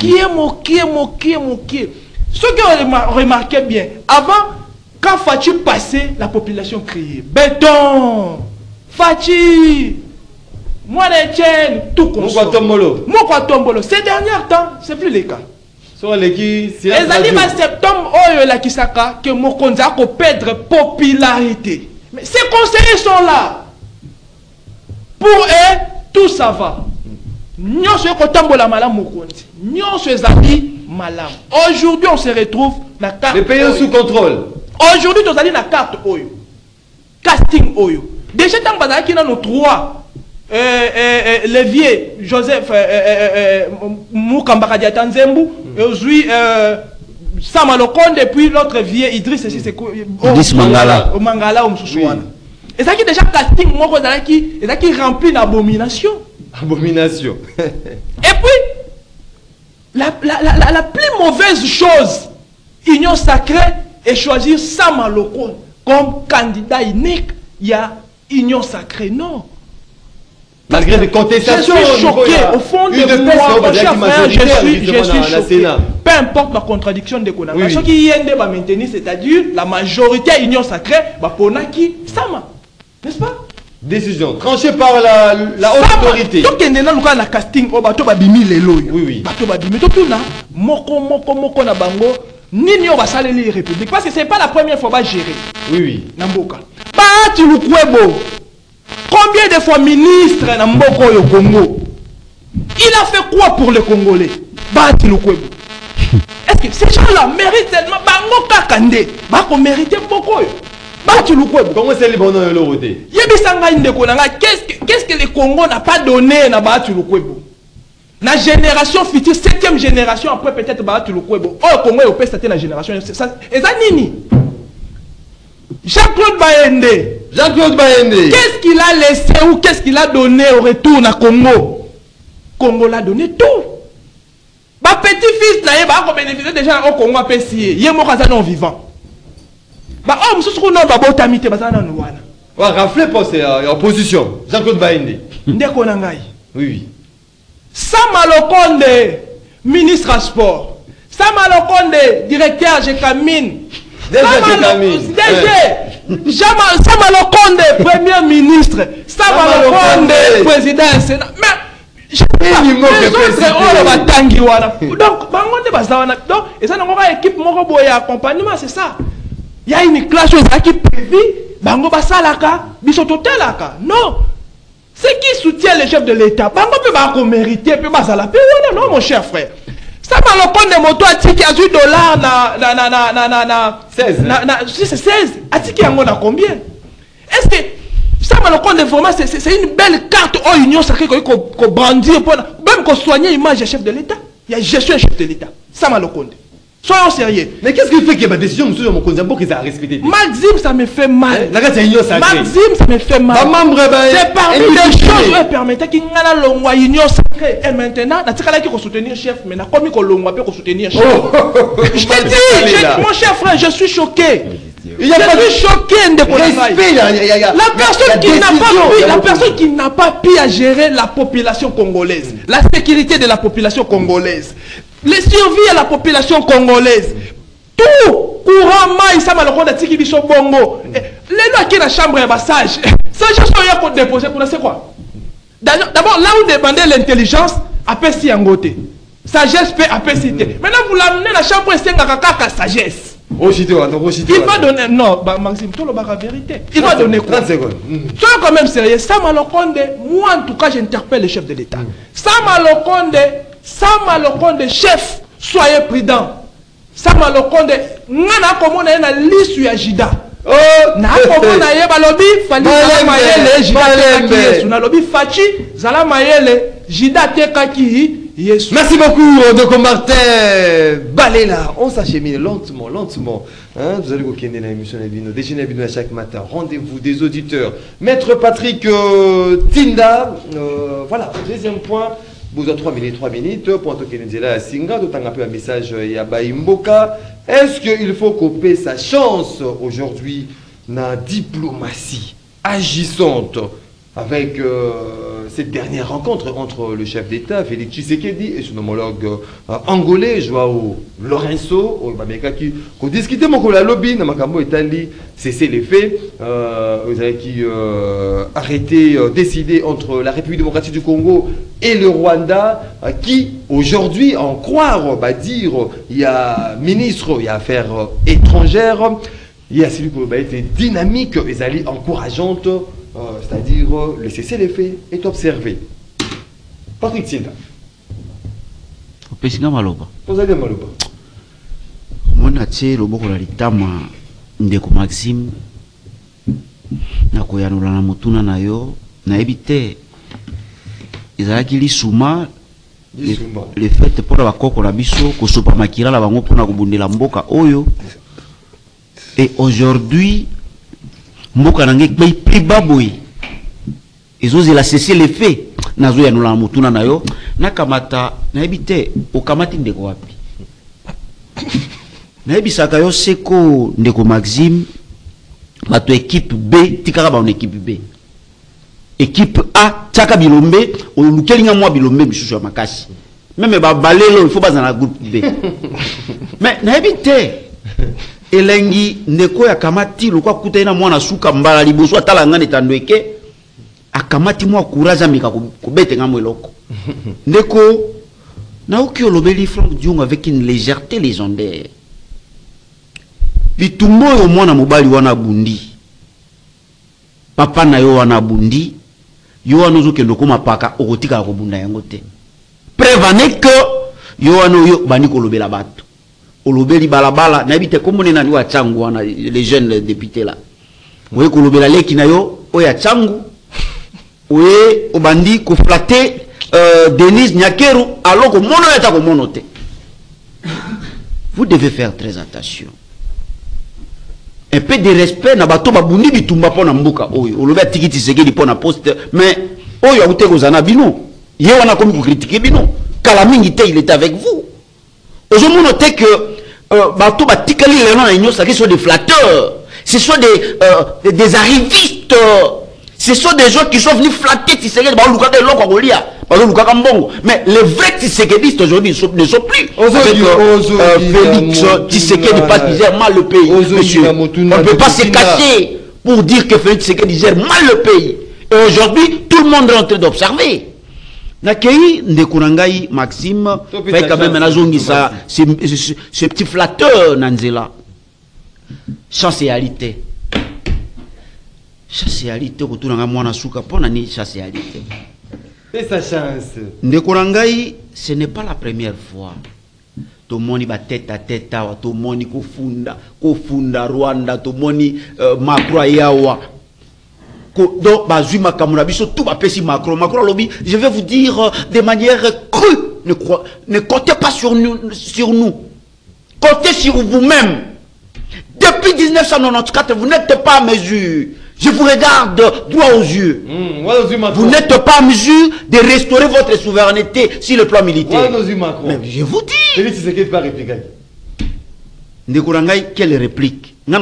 Mokie. Ce que vous remarquez bien, avant quand Fachi passait, la population criait béton. Fachi, moi les tiennes, tout comme ça. Moi tombolo. Ces derniers temps, c'est plus le cas. Les années septembre, oh la kisaka que Mokonzi a perdre popularité. Mais ces conseillers sont là. Pour eux, tout ça va. Nyon se kotambola malam Mokonzi. Nyon se zabi malam. Aujourd'hui, on se retrouve la carte. Les pays sous contrôle. Aujourd'hui, on allons la carte Oyo. Casting Oyo. Déjà, tant que nous avons trois, le vieux Joseph Moukambaka Diatanzembu, et aujourd'hui Samalokonde, et puis l'autre vieux Idriss Mangala au Msusuana. Et ça qui déjà casting, moi, qui rempli d'abomination. Abomination. Et puis, la plus mauvaise chose, Union Sacrée, est choisir Sam Alokone comme candidat unique. Il y a Union Sacrée, non. Malgré des contestations, je suis choqué. Au fond de moi, mon cher frère, je suis choqué. Peu importe la contradiction de Konanga. Ce qui est maintenir, c'est-à-dire la majorité à Union Sacrée, pour qui Sama. N'est-ce pas? Décision tranchée par la haute autorité. Donc, il y a un casting, oui, oui. Moko na bango, nini on va saler les républiques. Parce que ce n'est pas la première fois que gérer. Oui, oui. Namboka. Bah, tu le combien de fois ministre na Mboko au Congo? Il a fait quoi pour les Congolais? Bati Lukwebo. Est-ce que ces gens-là méritent tellement? Bango Kakande. Bako mérite Mboko. Bati Lukwebo. Comment c'est les bons de l'autorité? Yebisanga Indekonanga. Qu'est-ce que le Congo n'a pas donné na Bati Lukwebo? La génération future, 7e génération après peut-être Bati Lukwebo. Oh, Congo est au peste la génération. Et ça nini? Jean-Claude Bayende. Qu'est-ce qu'il a laissé ou qu'est-ce qu'il a donné au retour na Congo? Congo l'a donné tout. Ma petit-fils n'a pas bénéficié déjà au Congo à Pessie. Il est mort non vivant. Bah oh, monsieur Soukou non bah botamité bah ça non wana. Ouais, raflé pour c'est opposition. Jean-Claude Bayende. Ndeko nangai. Oui. Sama Lokonde, ministre à sport. Sama Lokonde, directeur Jekamine. DG. Sama Lokonde, premier ministre. Sama Lokonde, président du Sénat. Mais donc, et ça, on équipe accompagnement, c'est ça. Il y a une classe qui est prévue. Bango Basalaka, Bisototelaka. Non. C'est qui soutient le chef de l'État. Bango peut pas mériter, peut pas la paix. Non, mon cher frère. Ça m'a le compte de moto à tiki à $10 na 16. C'est 16. À tiki à combien? Est-ce que ça m'a le compte de vraiment c'est une belle carte aux unions sacrées qu'on brandir pour même qu'on soigne l'image du chef de l'État. Il y a gestion du chef de l'État. Ça m'a le compte. Soyons sérieux. Mais qu'est-ce qui fait qu'il y a ma décision, monsieur, mon conseil, pour qu'ils aient respecté? Maxime, ça me fait mal. Maxime, ça me fait mal. C'est parmi les choses qui permettent qu'il y ait une union sacrée. Et maintenant, il y a qui soutenir le chef, mais il y a qui soutenir le chef. Je te dis, mon cher frère, je suis choqué. Je suis choqué de la personne qui n'a pas pu à gérer la population congolaise, la sécurité de la population congolaise, les survies à la population congolaise, tout couramment il s'est malheureusement tiki biso bongo. Les lois qui la chambre est sage, ça je suis là pour déposer pour c'est quoi? D'abord là où dépendait l'intelligence, après si en côté, sagesse peut après citer. Maintenant vous l'amenez la chambre et c'est un sagesse. Il va donner, non, Maxime, tout le bar la vérité. Il va donner quoi? 30 secondes. Soyons quand même sérieux. Sama Lokonde, moi en tout cas, j'interpelle le chef de l'État. Sama Lokonde, chef, soyez prudent. Sama Lokonde, n'a comment on a une liste sur Jida. Na comment on a eu balobi, fali zala mayele, Jida teka ki na lobi fachi, zala mayele, Jida teka ki. Yes. Merci beaucoup, Doko Martin Balela. On s'achemine lentement. Hein, vous allez vous connaître dans l'émission Nebino. Déjeuner Nebino à chaque matin. Rendez-vous des auditeurs. Maître Patrick Tinda. Voilà, deuxième point. Vous avez 3 minutes. Pour tout Kenenzela à Singa, d'autant un peu un message Yaba Imboka. Est-ce qu'il faut couper sa chance aujourd'hui dans la diplomatie agissante avec cette dernière rencontre entre le chef d'État, Félix Tshisekedi, et son homologue angolais, Joao Lourenço, qui ont discuté avec la lobby, Namakambo Etali, cesser les faits, vous avez qui arrêté, décidé entre la République démocratique du Congo et le Rwanda, qui aujourd'hui, en croire, dire, il y a ministre, il y a affaires étrangères, il y a celui qui a été dynamique, les alliés encourageantes. C'est-à-dire le cessez-les-faits est observé. Patrick Tinda. Opesika maloba. Ozali maloba. Mona tse loboko la litama ndeko Maxime na koyanula na mutuna na yo na ebite ezalaki lisuma le fait pour la bakoko na biso kosopa makila la bango pona kobundela mboka oyo et aujourd'hui mboka nange bay plus baboy ezozi la cesser les faits nazo ya nula mutuna nayo nakamata naibite okamati ndeko wapi naibisaka yo seko ndeko Maxime bato équipe B tikaka ba on équipe B équipe A tchaka bilombe olukelinga mwa bilombe bisusu ya makasi même ba balelo il faut pas dans la groupe B mais naibite elengi ndeko ya kamati lokwa kutaina mwana suka mbala liboso atala ngane tandweke akamati mwa courage amika kubete ngamwe loko ndeko na okyo lobeli Franck Diongo avec une légèreté légendaire bitumbo yo mwana mobali wana bundi papa na yo wana bundi yo wana zokendo koma paka okotika ko bunda yango te prévenez que yo wana yo bani ko lobela bato olobeli balabala na bite komone nani wa changu wana les jeunes députés là oye ko lobela leki na yo oya changu oye obandi ko flatter Denise Nyakeru alors que mono eta ko monote. Vous devez faire très attention. Un peu de respect na bato babundi bitumba pona mbuka oyo olobe tikiti segeli pona poste mais oyo akute kozana bino ye wana komi ko critiquer bino kala mingi te il est avec vous. Aujourd'hui notez que bato batikali lelo na nyosa qui sont des flatteurs, ce sont des arrivistes. Ce sont des gens qui sont venus flatter Tshisekedi, mais les vrais Tshisekedistes aujourd'hui ne sont plus. Félix Tshisekedi gère mal le pays. Monsieur, on ne peut pas se cacher pour dire que Félix Tshisekedi gère mal le pays. Et aujourd'hui, tout le monde est en train d'observer. Nakei Ndekunangai Maxime fait quand même un azongi ça, ce petit flatteur Nanzela. Chancealité. Chasse-réalité retourne à moi souka pona ni chasse-réalité. C'est sa chance. Ndekorangai, ce n'est pas la première fois. Tout le monde va tête à tête, tout le monde kofunda Rwanda, tout le monde Macron yawa. Donc bazui makamuna biso tout va passer Macron lobby. Je vais vous dire de manière crue, ne comptez pas sur nous. Comptez sur vous-même. Depuis 1994, vous n'êtes pas à mesure. Je vous regarde droit aux yeux. Vous n'êtes pas en mesure de restaurer votre souveraineté sur le plan militaire. Mais je vous dis. Ndekorangai, quelle réplique? Mais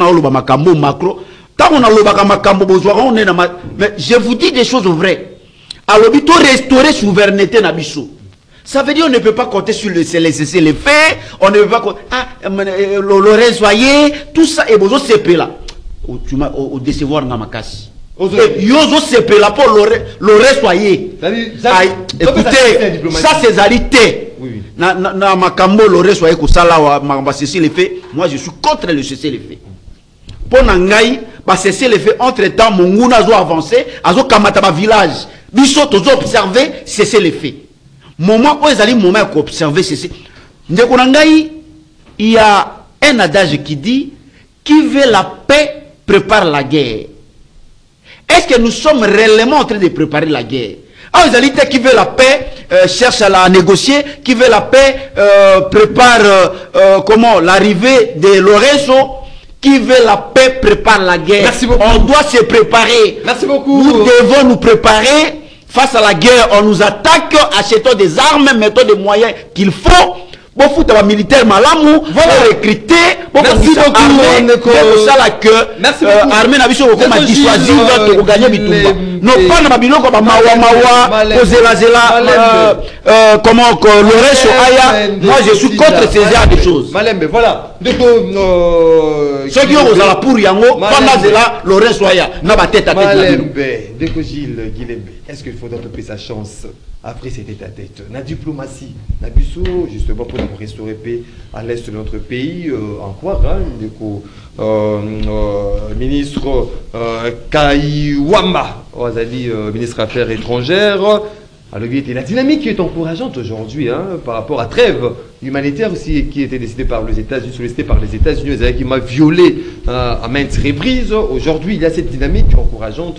je vous dis des choses vraies. Alors, il faut restaurer souveraineté nabiso. Ça veut dire qu'on ne peut pas compter sur le CLCC, les faits. On ne peut pas compter. Le soyez, tout ça, et vous CP là. Tu m'as décevoir dans ma casse. Yozo CP là pour le soyez. Écoutez, ça c'estalité. Na makambo le soyez que ça là, ma cesser les faits. Moi je suis contre le cesser les faits. Pour Nangai, bah cesser les faits. Entre temps, mon gouna a avancé, azo kamata village. Biso tozo observer, cesser les faits. Moment où ils allaient moment pour observer cesser. Ndekonangai, il y a un adage qui dit qui veut la paix prépare la guerre. Est-ce que nous sommes réellement en train de préparer la guerre? Ah, ils allaient dire qui veut la paix cherche à la négocier, qui veut la paix prépare comment l'arrivée de Lorenzo. Qui veut la paix prépare la guerre. Merci beaucoup. On doit se préparer. Merci beaucoup. Nous devons nous préparer face à la guerre. On nous attaque, achetons des armes, mettons des moyens qu'il faut. Bon foot à militaire malamu, voilà recruter. Bon merci beaucoup. Merci beaucoup. Armée n'a vu sur comment dissuasif pour gagner bitumba. Non pas na babilo comme mawa zela comment le reste aya. Moi je suis contre ces genres de choses. Malembe voilà. Ceux qui ont la pour yango pendant zela le reste aya na ba tête à tête. Malembe, Deko Gilles Guilembe. Est-ce qu'il faudra topper sa chance après cet état-tête? La diplomatie, la busso, justement pour nous restaurer paix à l'est de notre pays, en quoi, ministre Kaiwamba, ministre Affaires étrangères, alors, la dynamique qui est encourageante aujourd'hui par rapport à trêve humanitaire aussi qui était décidée par les États-Unis, sollicitée par les États-Unis, qui m'a violé à maintes reprises. Aujourd'hui, il y a cette dynamique encourageante.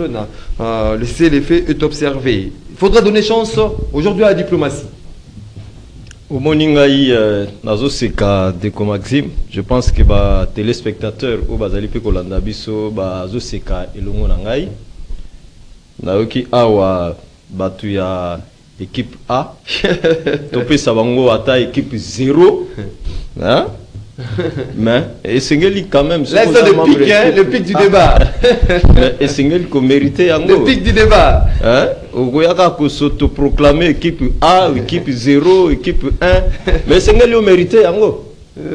Le CLF est observé. Il faudra donner chance aujourd'hui à la diplomatie. Au Moningaï, nazo seka Deko Maxime, je pense que les téléspectateurs ou bazali pe kolanda biso bazo seka elongo na ngai. Naoki awa batu ya équipe A. Topé sabango ata équipe 0. Hein? Mais Essengeli quand même. Là, c'est le pic, hein, le pic du débat. Mais Essengeli qu'on méritait en Le pic du débat. Hein? Ogoyaka ko s'autoproclamer équipe A, équipe 0, équipe 1. Mais Essengeli on méritait en go.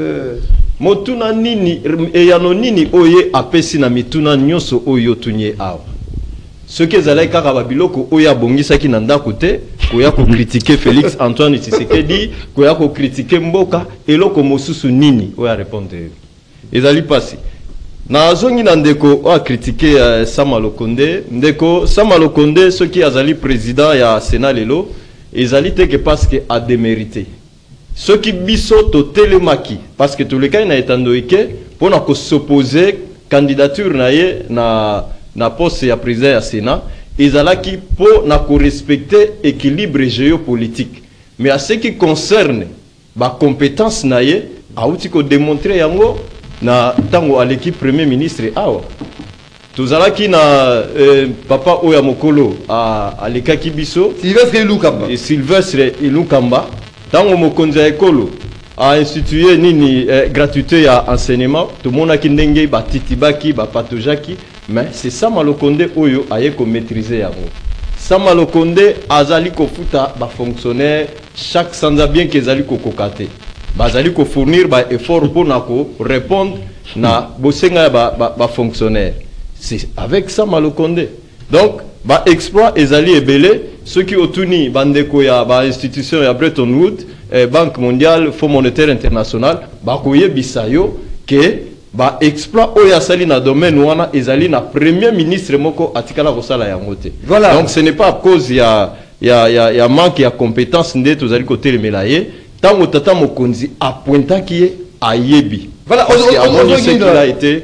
Motuna nini eyano nini oye apesi na mituna nyonso oyo tunye awa. Ce que zalai kaka babiloko oya bongisa ki nanda kote koya ko critiquer Félix Antoine Tshisekedi koya ko critiquer Mboka eloko mosusu nini oya répondre ezali pasi na zongi na ndeko oya critiquer Sama Lokonde ndeko Sama Lokonde ce qui azali président ya Sénat lelo ezali te que parce que a démérité ce qui biso to telemaki parce que tout le cas na etandoike pona ko s'opposer candidature na ye na poste ya président ya Sénat ezalaki po na ko respecter équilibre géopolitique mais à ce qui concerne ba compétence na ye auti ko démontrer yango na tango à l'équipe premier ministre awa tozalaki na papa oya mokolo a lekaki biso Sylvestre Ilukamba tango mokonzi ya ekolo a institué nini gratuité ya enseignement tout monde ki ndenge ba titibaki ba patojaki. Mais c'est Sama Lokonde oyo aye ko maîtriser yango. Sama Lokonde azali ko futa ba fonctionnaire chaque sanza bien que azali ko kokate. Bazali ko fournir ba effort pour na ko répondre na bosenga ba fonctionnaire. C'est avec Sama Lokonde. Donc ba exploit ezali ebele ceux qui otuni bandeko ya ba institution ya Bretton Woods, Banque mondiale, Fonds monétaire international ba koye bisayo que ba exploit oya sali na domaine wana ezali na premier ministre moko atikala kosala yango te. Voilà. Donc ce n'est pas à cause ya manque ya compétence nde tozali côté le melaye tango tata mokonzi a pointa qui est ayebi. Voilà, qu'il a été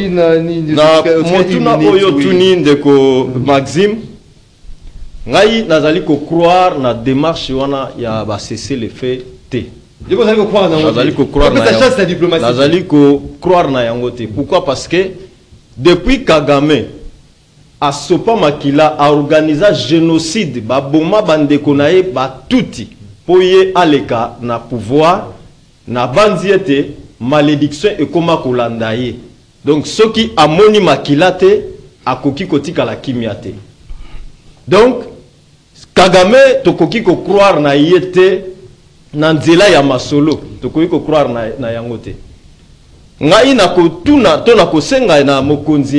na motuna oyo tuni ndeko Maxime ngai nazali ko croire na démarche wana ya ba cesser le fait te. Nazali ko croire na yangote. Pourquoi? Parce que depuis Kagame a sopa makila a organisé génocide ba boma bandeko na ye ba tuti poye aleka na pouvoir na bandiete malédiction et koma kolanda ye. Donc ce qui a moni makila te akoki kotika la kimiate. Donc Kagame tokoki ko croire na yete Nanzela ya masolo tokoki ko croire na yango te ngai na ko tuna to na ko senga na mokonzi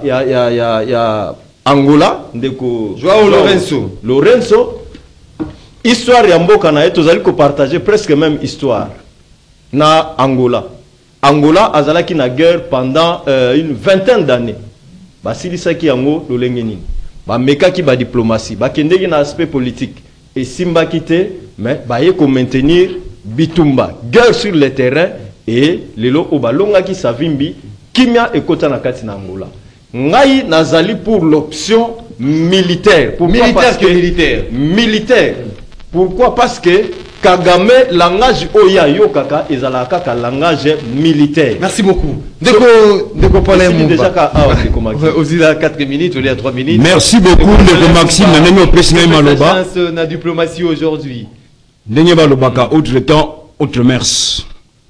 ya Angola ndeko Joao Lorenzo histoire ya mboka na eto zali ko partager presque même histoire na Angola azalaki na guerre pendant une vingtaine d'années basilisaki yango lolenge nini ba mekaki ba diplomatie ba kendeki na aspect politique et simba kité mais baye ko maintenir bitumba guerre sur le terrain et lelo obalonga ki savimbi kimia ekota na kati na Angola ngai nazali pour l'option militaire. Militaire. Pourquoi? Parce que Kagame langage oya yo kaka ezala kaka langage militaire. Merci beaucoup. Deko Palem déjà ka Deko Maxime. Aussi à 4 minutes, on est à 3 minutes. Merci beaucoup Deko Maxime na neno président Maloba. Chance na diplomatie aujourd'hui. Ndenge balobaka autre temps, autre mers.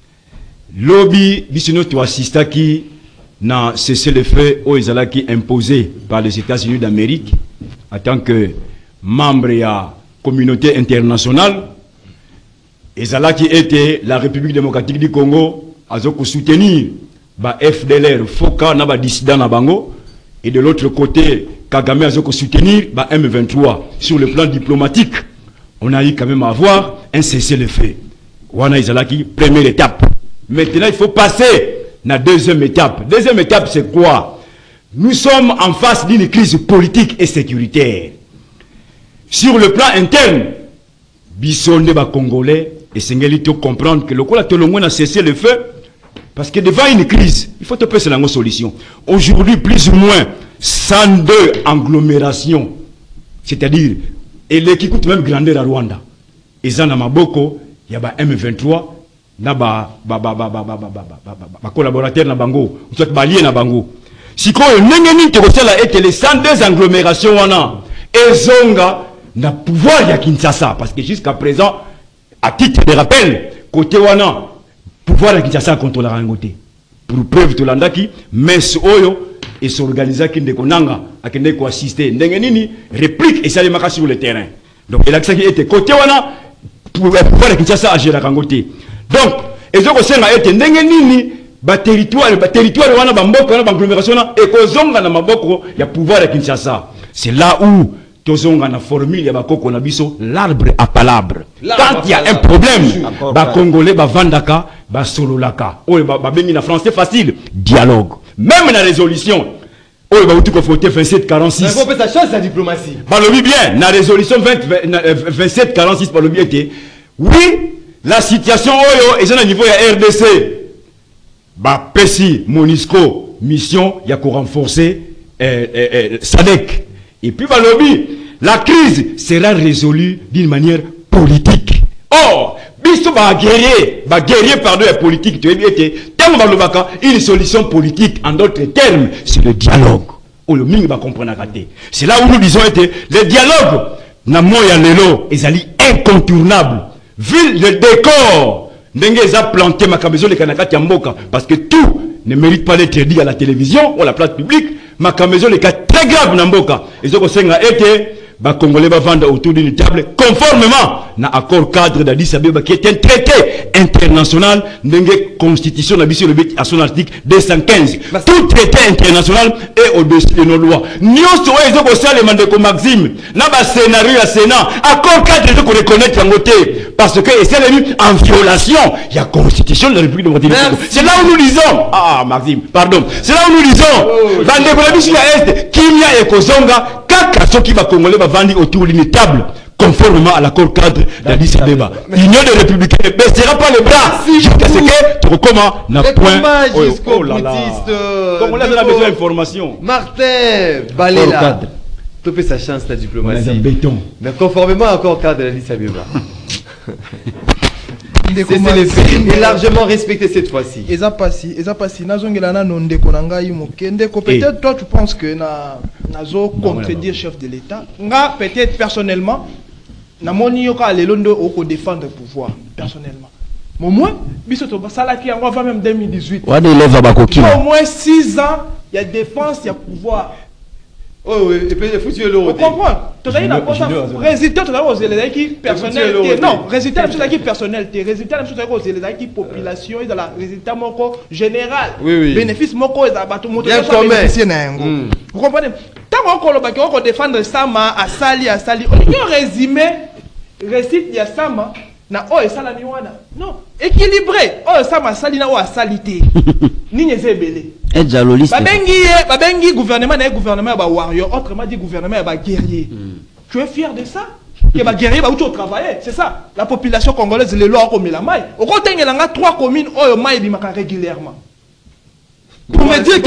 Lobby bisino to assistaki na cessez le feu au ezalaki imposé par les États-Unis d'Amérique en tant que membre de la communauté internationale. Ezalaki était la République démocratique du Congo a soutenir ba FDLR Foka na ba dissident na bango et de l'autre côté Kagame a soutenir ba M23 sur le plan diplomatique. On a eu quand même à avoir un cessez-le-feu. Wana ezalaki première étape. Maintenant il faut passer la deuxième étape. Deuxième étape c'est quoi? Nous sommes en face d'une crise politique et sécuritaire. Sur le plan interne, Bissonde ba Congolais et Sengelito comprendre que le Kolatolongo a cessé le feu parce que devant une crise, il faut te passer la solution. Aujourd'hui, plus ou moins 102 agglomérations, c'est-à-dire, et qui coûte même grandeur à Rwanda. Et Zana Maboko, il y a M23 na collaborateur na bango soit balien na bango sikoyo ndenge nini tokosala ete les 102 agglomérations wana ezonga na pouvoir ya Kinshasa parce que jusqu'à présent à titre de rappel côté wana pouvoir ya Kinshasa contrôle rangote pour preuve to landaki mais oyo et s'organiser ndeko nanga akende ko assister ndenge nini réplique et salemaka sur le terrain donc il a que était côté wana pouvoir ya Kinshasa agir rangote donc ezoko senga ete ndenge nini ba territoire wana ba mboka wana ba agglomération na ekozonga na maboko ya pouvoir ya Kinshasa. C'est là où tozonga na formule ya bakoko na biso l'arbre à palabre. Quand il y a un problème, ba congolais ba vandaka ba sololaka. O ba bengi na français facile, dialogue. Même la résolution o ba utu ko voter 2746. Ça peut sa chance la diplomatie. Ba lobi bien, na résolution 2746 ba lobi était oui, la situation oyo est à niveau ya RDC. Ba pesi Monisco mission ya ko renforcer SADC. Et puis ba lobi, la crise sera résolue d'une manière politique. Or, biso ba guerrier pardon la politique tu es tellement ba lobaka une solution politique en d'autres termes, c'est le dialogue. O le mingi ba comprendre raté. C'est là où nous disons était le dialogue na moya lelo ezali incontournable. Vu le décor, ndenge za planté makamezo le kanakati ya mboka parce que tout ne mérite pas d'être dit à la télévision ou à la place publique. Makamezo le cas très grave na mboka. Ezoko senga ete ba congolais ba vendre autour d'une table conformément na accord cadre d'Addis Abeba qui est un traité international ndenge constitution na biso le but à son article 215. Tout traité international est au-dessus de nos lois. Nyonso ezoko sala mandeko Maxime na ba scénario ya Sénat accord cadre de reconnaître en côté parce que c'est en violation il y a constitution de la République démocratique du Congo. C'est là où nous disons Maxime pardon, c'est là où nous disons bandeko na biso ya est kimia ekozonga kaka soki ba congolais ba vandi autour d'une table conformément à l'accord cadre d'Addis Abeba. L'Union des Républicains ne baissera pas les bras jusqu'à ce que tu recommences na point jusqu'au boutiste. Comme on a besoin d'informations. Martin Balela. Tu fais sa chance la diplomatie. Mais conformément à l'accord cadre d'Addis Abeba. C'est largement respecté cette fois-ci. Peut-être toi tu penses que nazo contredire chef de l'État. Nga peut-être personnellement na moni yoka lelondo oko défendre le pouvoir personnellement. Au moins biso to salaki yango avant même 2018. Wa de leva bakoki. Au moins 6 ans, il y a défense, il y a pouvoir. Oh oui, et puis il faut tuer l'euro. Tu comprends? Tu as une résultat, tu as aux élections personnels. Non, résultat, tu as personnel. Résultat, tu as aux élections population et dans la résultat moko général. Oui. Bénéfice moko et abatou moto. Vous comprenez? Tant qu'on défendre Sama à Sali. On peut résumer récite ya Sama na o et Salami wana. Non, équilibré. O Sama Sali na o a salité. Ni ezebele. Babengi gouvernement na gouvernement ba warrior, autrement dit gouvernement ba guerrier. Tu es fier de ça? Que ba guerrier ba où travailler, c'est ça. La population congolaise les lois comme la maille. Au kotengelanga 3 communes oyo maille bimaka régulièrement. Pour me dire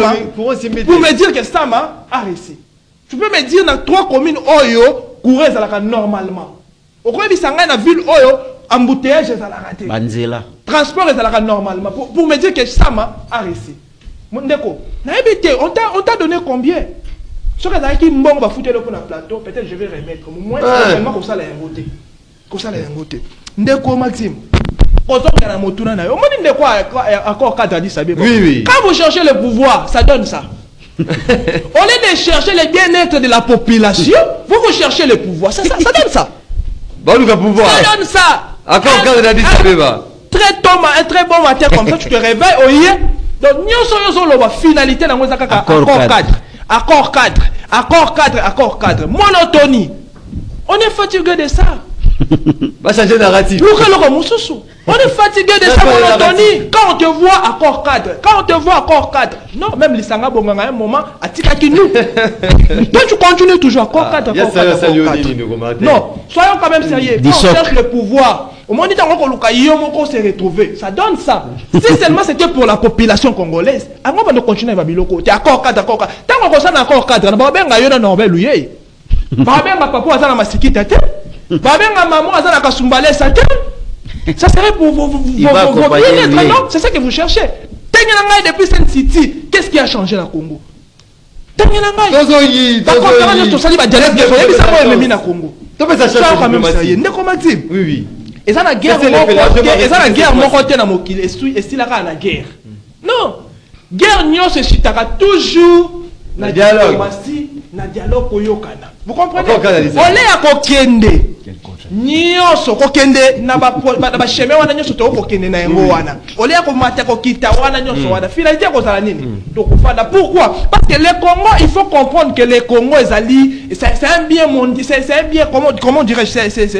que Sama a réussi. Tu peux me dire dans 3 communes oyo courir ezalaka normalement. Au quoi bisanga na ville oyo embouteillage ezalaka raté. Banzela. Transport ezalaka normalement. Pour me dire que Sama a réussi. Mondeko, on t'a donné combien? Ce que tu as mbongo ba foutre le pour na plateau, peut-être je vais remettre. Moi vraiment comme ça la ngoté. Comme ça la ngoté. Ndeko Maxime. Kozonga na motuna na yo. Moni ndeko accord cadre d'Addis Abeba. Oui. Quand vous cherchez le pouvoir, ça donne ça. Au lieu de chercher le bien-être de la population, vous cherchez le pouvoir. Ça donne ça. Bon, nous avons pouvoir. Ça donne ça. Accord cadre d'Addis Abeba. Un très bon matin comme ça, tu te réveilles au lieu. Donc, nous avons finalité dans accord cadre. Monotonie. On est fatigué de ça. Va changer de narratif. On est fatigué de ça, monotonie. Quand on te voit accord cadre. Non, même les Sanga Bonganga, un moment, à Tikaki nous. Toi, tu continues toujours accord cadre. Non, soyons quand même sérieux. Quand on cherche le pouvoir, au moment où on s'est retrouvé, ça donne ça. Si seulement c'était pour la population congolaise, avant de continuer à Babiloko, tu es accord cadre. Tant qu'on constate accord cadre, on va bien gagner dans Norbel. On va bien papa à la masikita. On va bien maman à la kasumbale. Ça serait pour vos bien-être, non? C'est ça que vous cherchez. Tengenangai depuis Saint City, qu'est-ce qui a changé la Congo? Tengenangai. D'accord, tu as dit que dialogue de ça va même na Congo. Tu peux ça quand même ça y est. Ndeko Maxime. Oui oui. Et ça la guerre mon côté na mokili et si la na guerre. Non. Guerre nyo se chitaka toujours na dialogue. Na dialogue koyokana. Vous comprenez? Olé à kokende. Nyonso kokende na ba chemin wana nyonso to kokende na yango wana. Olé à komata kokita wana nyonso wana. Finalité ko zala nini? Donc fada pourquoi? Parce que le Congo, il faut comprendre que le Congo c'est un bien mondial, c'est un bien comment dirais-je,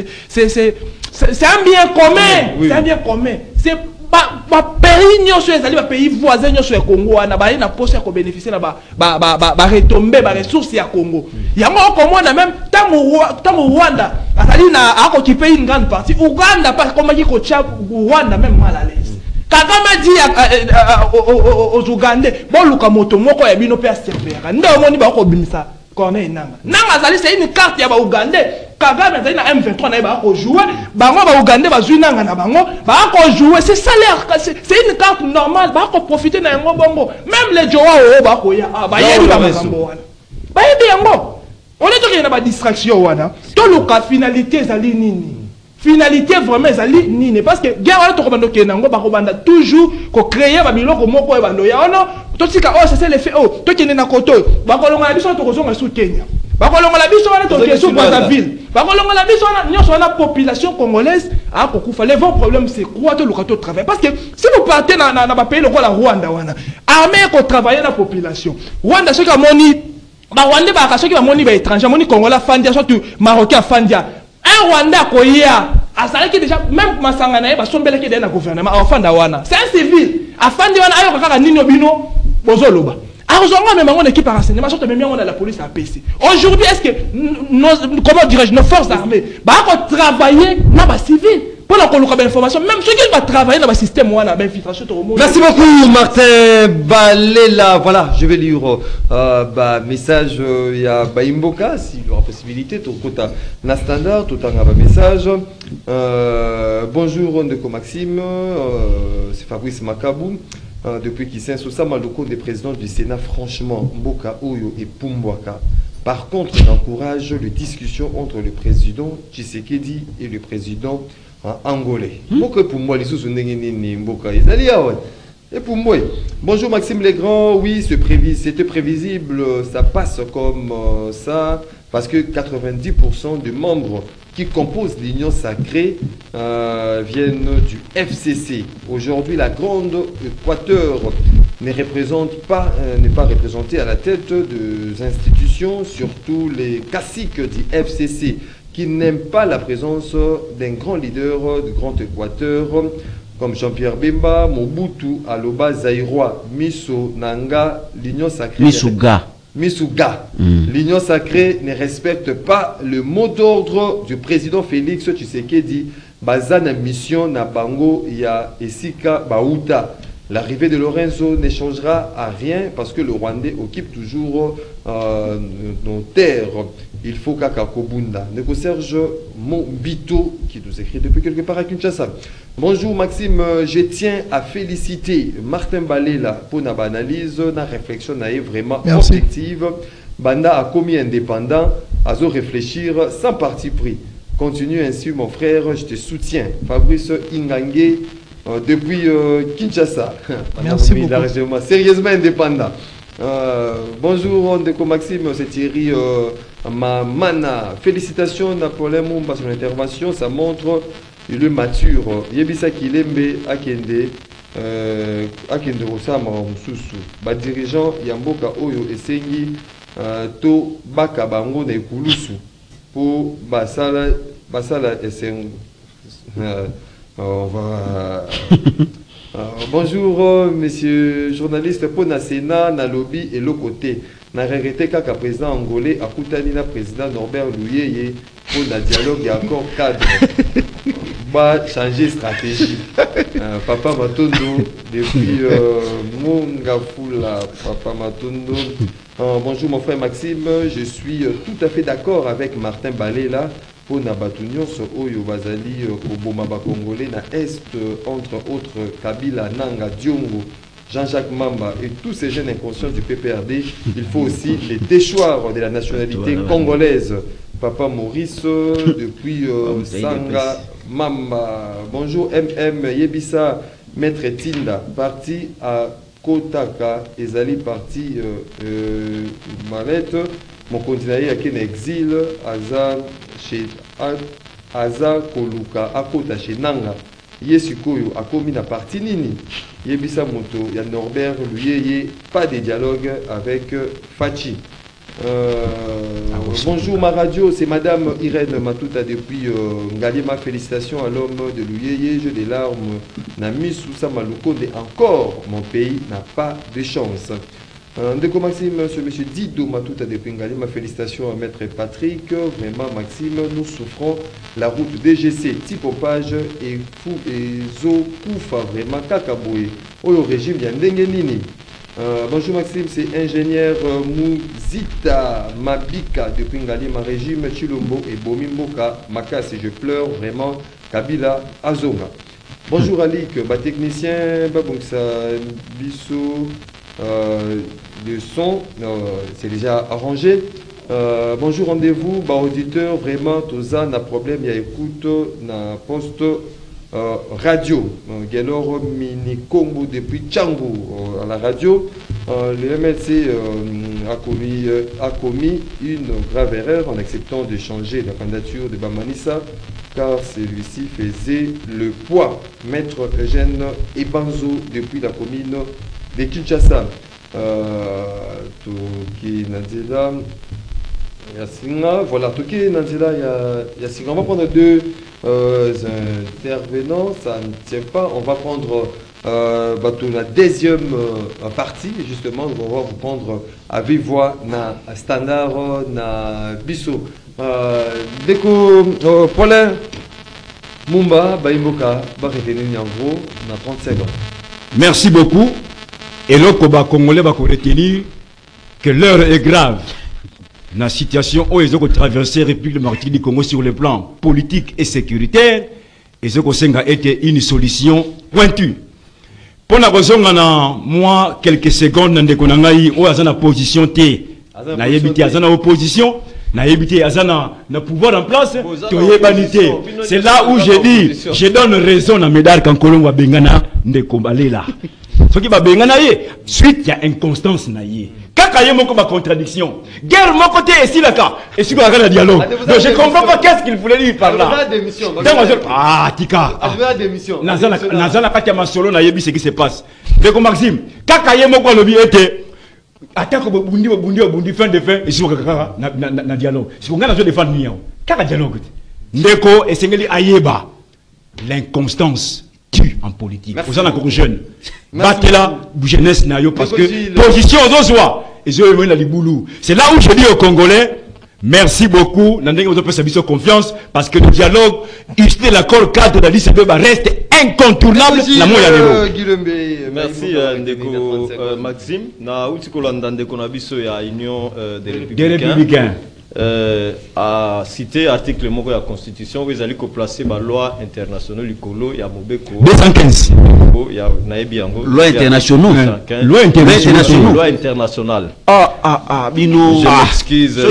c'est un bien commun, c'est un bien commun. C'est ba pays nyonso ezali ba pays voisins nyonso ya Congo wana ba na poste ya ko bénéficier na ba retomber ba ressources ya Congo. Yango komona même tango Rwanda azali na occuper une grande partie. Uganda pas comment qui ko tia Rwanda même mal à l'aise. Kagame dit aux Ougandais bon luka moto moko ya bino pe a servir. Nde omoni ba ko bimisa Corneille Nanga. Nanga azali c'est une carte ya ba Ougandais. Kagame azali na M23 na ba ko jouer. Bango ba Ougandais ba zui nanga na bango ba ko jouer. C'est salaire, c'est une carte normale ba ko profiter na yango bongo. Même les Joao ba ko ya ba yebi ba makambo wana. Ba yebi yango. On est toujours dans la distraction wana. To luka finalité ezali nini? Finalité vraiment ezali nini? Parce que guerre wana to ko bando kenango ba ko banda toujours ko créer ba biloko moko e bando ya ono. To tika oh c'est l'effet oh to kende na koto. Ba ko longa biso to ko zonga sous Kenya. Ba ko longa biso wana to keso kwa ville. Ba ko longa biso wana nyonso wana population congolaise a ko kufa. Le vrai problème c'est quoi to luka to travail parce que si vous partez na ba pays lokola Rwanda wana armée ko travailler na population. Rwanda ce ka moni ba Rwanda ba ka ce ki ba moni ba étranger moni Congolais fandia surtout Marocain fandia. Un Rwanda koya asalaki déjà même masanga na ye basombelaki de na gouvernement afanda wana c'est un civil afandi wana ayo kaka nini obino bozoloba arozonga même on équipe renseignement surtout même on a la police à PC aujourd'hui est-ce que comment dirais-je nos forces armées ba ko travailler na ba civil pour la colocation d'information même ceux qui va travailler dans le système wana ba infiltration to monde. Merci beaucoup Martin Balela. Voilà, je vais lire message il y a Baimboka s'il y aura possibilité tout kota na standard tout en un message. Bonjour Ndeko Maxime, c'est Fabrice Makabou depuis qui s'est sous Maloko des présidents du Sénat franchement Mboka Oyo et Pumbwaka. Par contre, j'encourage les discussions entre le président Tshisekedi et le président angolais. Et pour moi, bonjour Maxime Legrand, oui, c'était prévisible, ça passe comme ça, parce que 90% des membres qui composent l'Union sacrée viennent du FCC. Aujourd'hui, la Grande Équateur n'est pas représentée à la tête des institutions, surtout les caciques du FCC, qui n'aiment pas la présence d'un grand leader du Grand Équateur, comme Jean-Pierre Bemba, Mobutu, Aloba, Zaïrois, Miso, Nanga, l'Union sacrée. Misuga. L'Union sacrée ne respecte pas le mot d'ordre du président Félix Tshisekedi. Bazana mission na bango ya Esika Bauta. L'arrivée de Lorenzo ne changera à rien parce que le Rwandais occupe toujours nos terres. Il faut Kakakobunda. Neko Serge Mobito qui nous écrit depuis quelque part à Kinshasa. Bonjour Maxime, je tiens à féliciter Martin Balela pour notre analyse, notre réflexion vraiment objective. Banda a commis indépendant, à réfléchir sans parti pris. Continue ainsi mon frère, je te soutiens. Fabrice Ingangue depuis Kinshasa. Merci beaucoup. Sérieusement indépendant. Bonjour Ndeko Maxime, c'est Thierry Mamana. Félicitations Napoléon pour son intervention, ça montre il est mature. Yebisa Kilembe Akende Akende Osama Msusu. Ba dirigeant Yamboka Oyo Esengi to Baka Bango na Ekulusu pour Basala Eseng. On va bonjour monsieur journaliste pour na Sénat na lobby et le côté na regretté kaka président angolais a koutani na président Norbert Louyeye pour la dialogue et accord cadre va changer stratégie. Papa Matondo depuis Mongafula. Papa Matondo. Bonjour mon frère Maxime, je suis tout à fait d'accord avec Martin Balela pour Nabatu Nyonso Oyo Bazali Koboma Congolais na Est, entre autres Kabila, Nanga, Diongo, Jean-Jacques Mamba et tous ces jeunes inconscients du PPRD. Il faut aussi les déchoirs de la nationalité congolaise. Papa Maurice, depuis Sanga, Mamba. Bonjour MM, Yebisa, Maître Tinda, parti à Kotaka, Ezali parti Malette, mon continent à Ken exil, Aza Koluka, Akota chez Nanga, Yesukoyo, Akomi na parti Nini, Yebisa Moto, il y a Norbert, lui, pas de dialogue avec Fachi. Bonjour ma radio, c'est Madame Irène Matuta depuis Ngalima. Félicitations à l'homme de l'Ouyeye, jeu des larmes, Nami Sousa Malukonde. Encore, mon pays n'a pas de chance. Ndeko Maxime, monsieur Dido Matuta depuis Ngalima. Félicitations à Maître Patrick. Vraiment, Maxime, nous souffrons la route DGC, Tipopage et Fou et Zo Koufa, vraiment Kakaboué. Au régime, il y a Ndengenini. Bonjour Maxime, c'est ingénieur Mouzita Mabika depuis Ngalima, régime Chilombo et Bomimboka Makas, et je pleure vraiment Kabila Azonga. Bonjour Alik, technicien, Babongsa Bissou, le son, c'est déjà arrangé. Bonjour, rendez-vous, auditeur, vraiment, Toza, n'a problème, il y a écoute, n'a poste. Radio, Galoro Mini Combo depuis Tchangou à la radio. Le MLC a commis une grave erreur en acceptant de changer la candidature de Bamanissa, car celui-ci faisait le poids. Maître Eugène Ebanzo depuis la commune de Kinshasa. Toki Nandela, Yasinga, voilà, Toki Nandela, Yasinga. On va prendre deux intervenants, ça ne tient pas. On va prendre la deuxième partie, justement. On va vous prendre à vive voix na standard na biso. Deko Paulin Mumba Baimboka va retenir en gros na 30 secondes. Merci beaucoup. Et le Congolais va retenir que l'heure est grave. Dans la situation où ils ont traversé la République démocratique du Congo sur le plan politique et sécuritaire, ils ont été une solution pointue. Pour la raison, moi, quelques secondes, dans la position T, na yebiti azana opposition, na yebiti azana na pouvoir en place, c'est là où je dis, je donne raison à Médard quand Colombo Bengana de Kombalela. Ce qui va Bengana, suite, il y a inconstance naïe. Kaka yé moko ma contradiction. Guerre mon côté et si la cas. Et si on a un dialogue. Donc je comprends pas qu'est-ce qu'il voulait dire par là. Ah, Tika. Nazana Katia Masolo na yebi ce qui se passe. Deko Maxime, Kaka yé moko lobi était attaque au Bundi fin de fin et si on a un dialogue. Si on a un défendre niao. Kaka dialogue. Ndeko et Sengeli Ayeba. L'inconstance tue en politique. Vous êtes encore jeune. Battez la jeunesse nayo parce que position aux joies. C'est là où je dis aux Congolais, merci beaucoup. Vous avez confiance parce que le dialogue, et l'accord cadre de la liste reste incontournable. Merci Ndeko Maxime. Na Utikolanda Ndeko Nabiso ya Union des Républicains. A cité article moko ya constitution où ils allaient placer la loi internationale likolo ya mobeko 215 ya naebi yango loi internationale loi internationale bino je m'excuse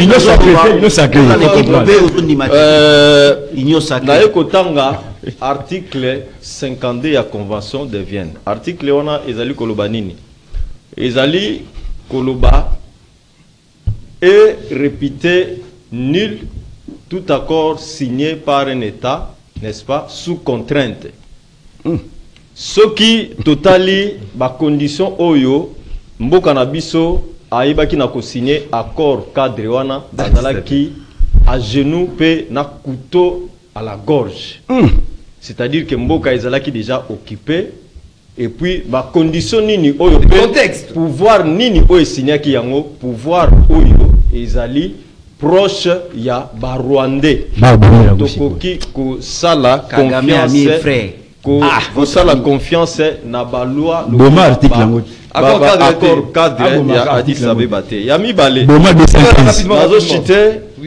Union sacrée na ekotanga article 52 ya convention de Vienne. Article wana ezali koloba nini? Ezali koloba et répéter nul tout accord signé par un État, n'est-ce pas, sous contrainte. Ce qui totali ba condition oyo mboka na biso aibaki na ko signer accord cadre wana bazalaki à genoux pe na couteau à la gorge. C'est-à-dire que mboka ezalaki déjà occupé. Et puis, ma condition nini oyo contexte pouvoir nini oyo signaki yango pouvoir oyo ezali proche ya ba Rwandais. Tokoki ko sala confiance ko sala confiance na ba loi le article yango accord cadre ya Addis Abeba te. Ya mibale. Rapidement. Nazo citer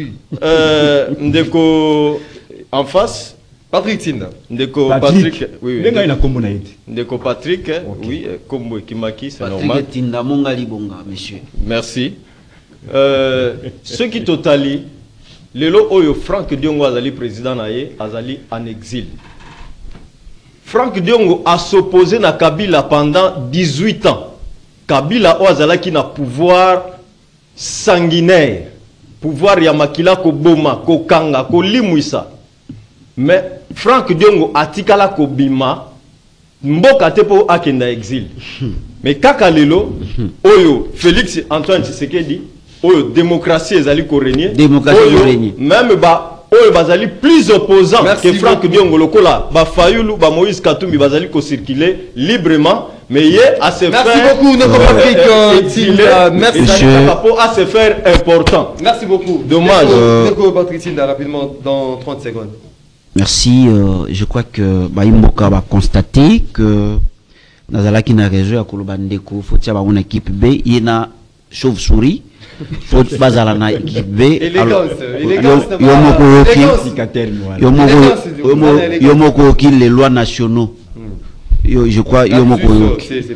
Oui. Ndeko en face. Patrick Tinda. Ndeko Patrick. Oui. Ndeko Patrick. Oui. Combo Kimaki, c'est normal. Patrick Tinda Monga Libonga, monsieur. Merci. Ce qui totali, Lelo Oyo Franck Diongo Azali président naye, Azali en exil. Franck Diongo a s'opposé na Kabila pendant 18 ans. Kabila Oazala qui n'a pouvoir sanguinaire, pouvoir Yamakila ko boma, ko kanga, ko limwisa. Mais Franck Diongo atikala ko bima, mboka tepo akenda exil. Mais kaka lelo, Oyo Félix Antoine Tshisekedi, Oyo démocratie ezali ko régner. Démocratie régner. Même Oyo bazali plus opposant que Franck Diongo lokola ba Fayulu ba Moïse Katumbi bazali ko circuler librement mais il à se merci faire beaucoup Ndeko Patrick Tinda. Merci à se faire important. Merci beaucoup. Dommage. Ndeko Patrick Tinda rapidement dans 30 secondes. Merci, je crois que Baïmboka va constater que Nazala qui n'a réseau à Kolobandeko, faut y avoir une équipe B, il y a chauve-souris. Faut bazala na équipe B. Yomoko qui les lois nationaux. Je crois Yomoko.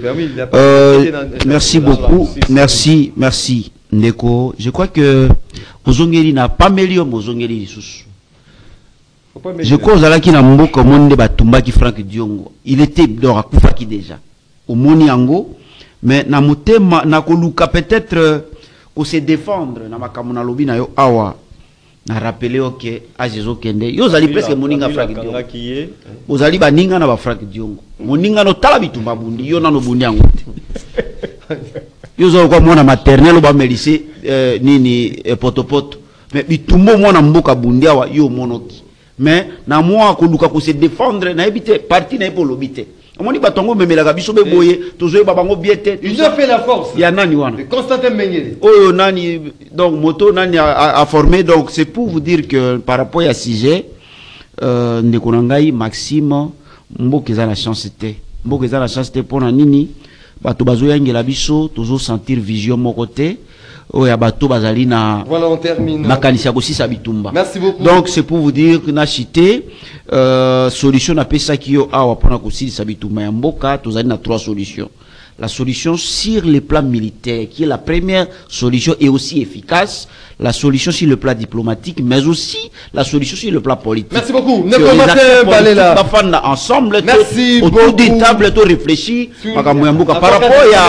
Merci beaucoup. Merci Ndeko. Je crois que Ozongeli n'a pas meilleur Ozongeli sous. Je crois que na mboka monde batumba ki Franck Diongo. Il était dans Akufaki déjà. Au Moniango, mais na motema na koluka peut-être pour se défendre na makamuna lobi na yo awa na rappeler OK ajezo kende yo zali presque moninga Franck Diongo ozali baninga na ba Franck Diongo moninga no tala bitumba bundi yo na no bundi yango yo zo kwa mwana maternel ba melise nini potopoto mais bitumbo mwana mboka bundi awa yo monoki mais na moi koluka ko se défendre na ebite parti na epolobite. Ils ont fait la force. Il y a Nani Wana. Constantin Mengele. Oh, Nani, donc, Moto Nani a formé. Donc, c'est pour vous dire que par rapport à sujet, Ndekonangai, Maxime, Mbokeza la chance c'était. Mbokeza la chance c'était pour Nani. Bato Bazo Yangela Biso, toujours sentir vision mon côté. Voilà, on termine. Merci beaucoup. Donc, c'est pour vous dire que na cité, solution n'a pas ça qui yo awa pona kosi sabitumba ya mboka, tozali na 3 solutions. La solution sur le plan militaire, qui est la première solution et aussi efficace, la solution sur le plan diplomatique, mais aussi la solution sur le plan politique. Merci beaucoup. Ensemble, merci autour des tables, tout réfléchir. Par rapport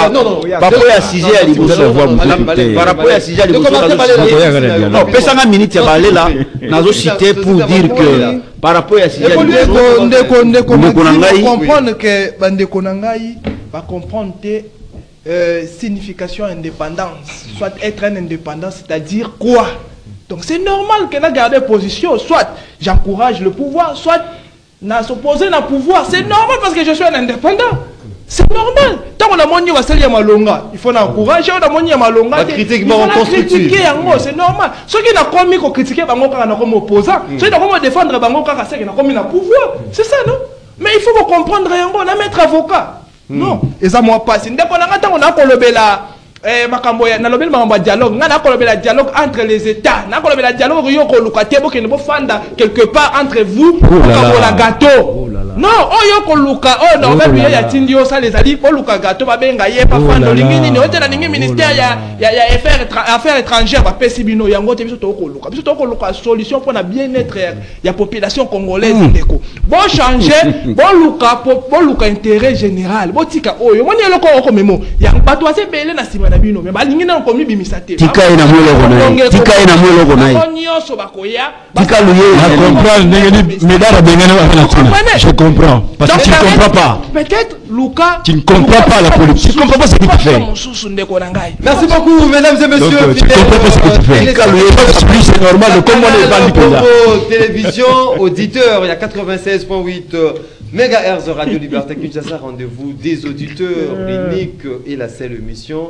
à sujet à l'Iboso, par rapport à sujet à l'Iboso, non, personne n'a minute à parler là, n'a cité pour dire que par rapport à sujet à l'Iboso, comprendre que Bandekonangai va comprendre signification indépendance, soit être un indépendant, c'est-à-dire quoi? Donc c'est normal que la garde position, soit j'encourage le pouvoir, soit n'a s'opposer au pouvoir. C'est normal parce que je suis un indépendant. C'est normal. Tant qu'on a moni wasali ya malonga, il faut encourager, on a moni ya malonga. Critiquer, c'est normal. Ceux qui n'ont commis qu'on critiquer bango quand on a comme opposant, ceux qui n'ont comme défendre bango quand on a comme un pouvoir. C'est ça, non? Mais il faut vous comprendre, on a mettre avocat. Non, et ça moi pas. Si on a kolobela na lobel ma dialogue, na kolobela dialogue entre les États, na kolobela dialogue yo ko lukate bo ke ne fanda quelque part entre vous pour la gâteau. Non, oh yo ko luka, oh non, même ya tindio ça les ali pour luka gâteau ba benga ye pa fanda lingini ni ote na ningi ministère ya affaires étrangères ba pesibino yango te biso to ko luka solution pour na bien-être ya population congolaise ndeko. Bon changer, bon luka intérêt général. Bon tika oyo moni eloko ko memo ya bato ase belé na sima na bino mais balingi na komi bimisate. Tika ina mwelo na. Tika ina mwelo na. Onyoso bakoya. Tika luye je comprends ndenge medara bengana na. Je comprends parce que tu ne comprends pas. Peut-être Luka tu ne comprends pas la politique. Tu ne comprends pas ce que tu fais. Merci beaucoup mesdames et messieurs. Tu ne comprends pas ce que tu fais. C'est normal comme on est dans le télévision auditeur, il y a 96.8 MHz Radio Liberté Kinshasa, rendez-vous des auditeurs, l'unique et la seule émission.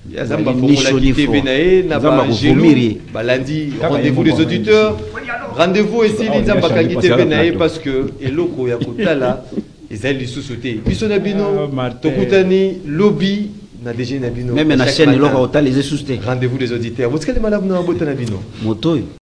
Lundi, rendez-vous des auditeurs. Rendez-vous ici, parce que Eloko Yakutala, ils allaient sous-sauter. Bisonabino, Tokutani, Lobby, même la chaîne, les sous-sauter. Rendez-vous des auditeurs. Vous êtes les malades, Moto.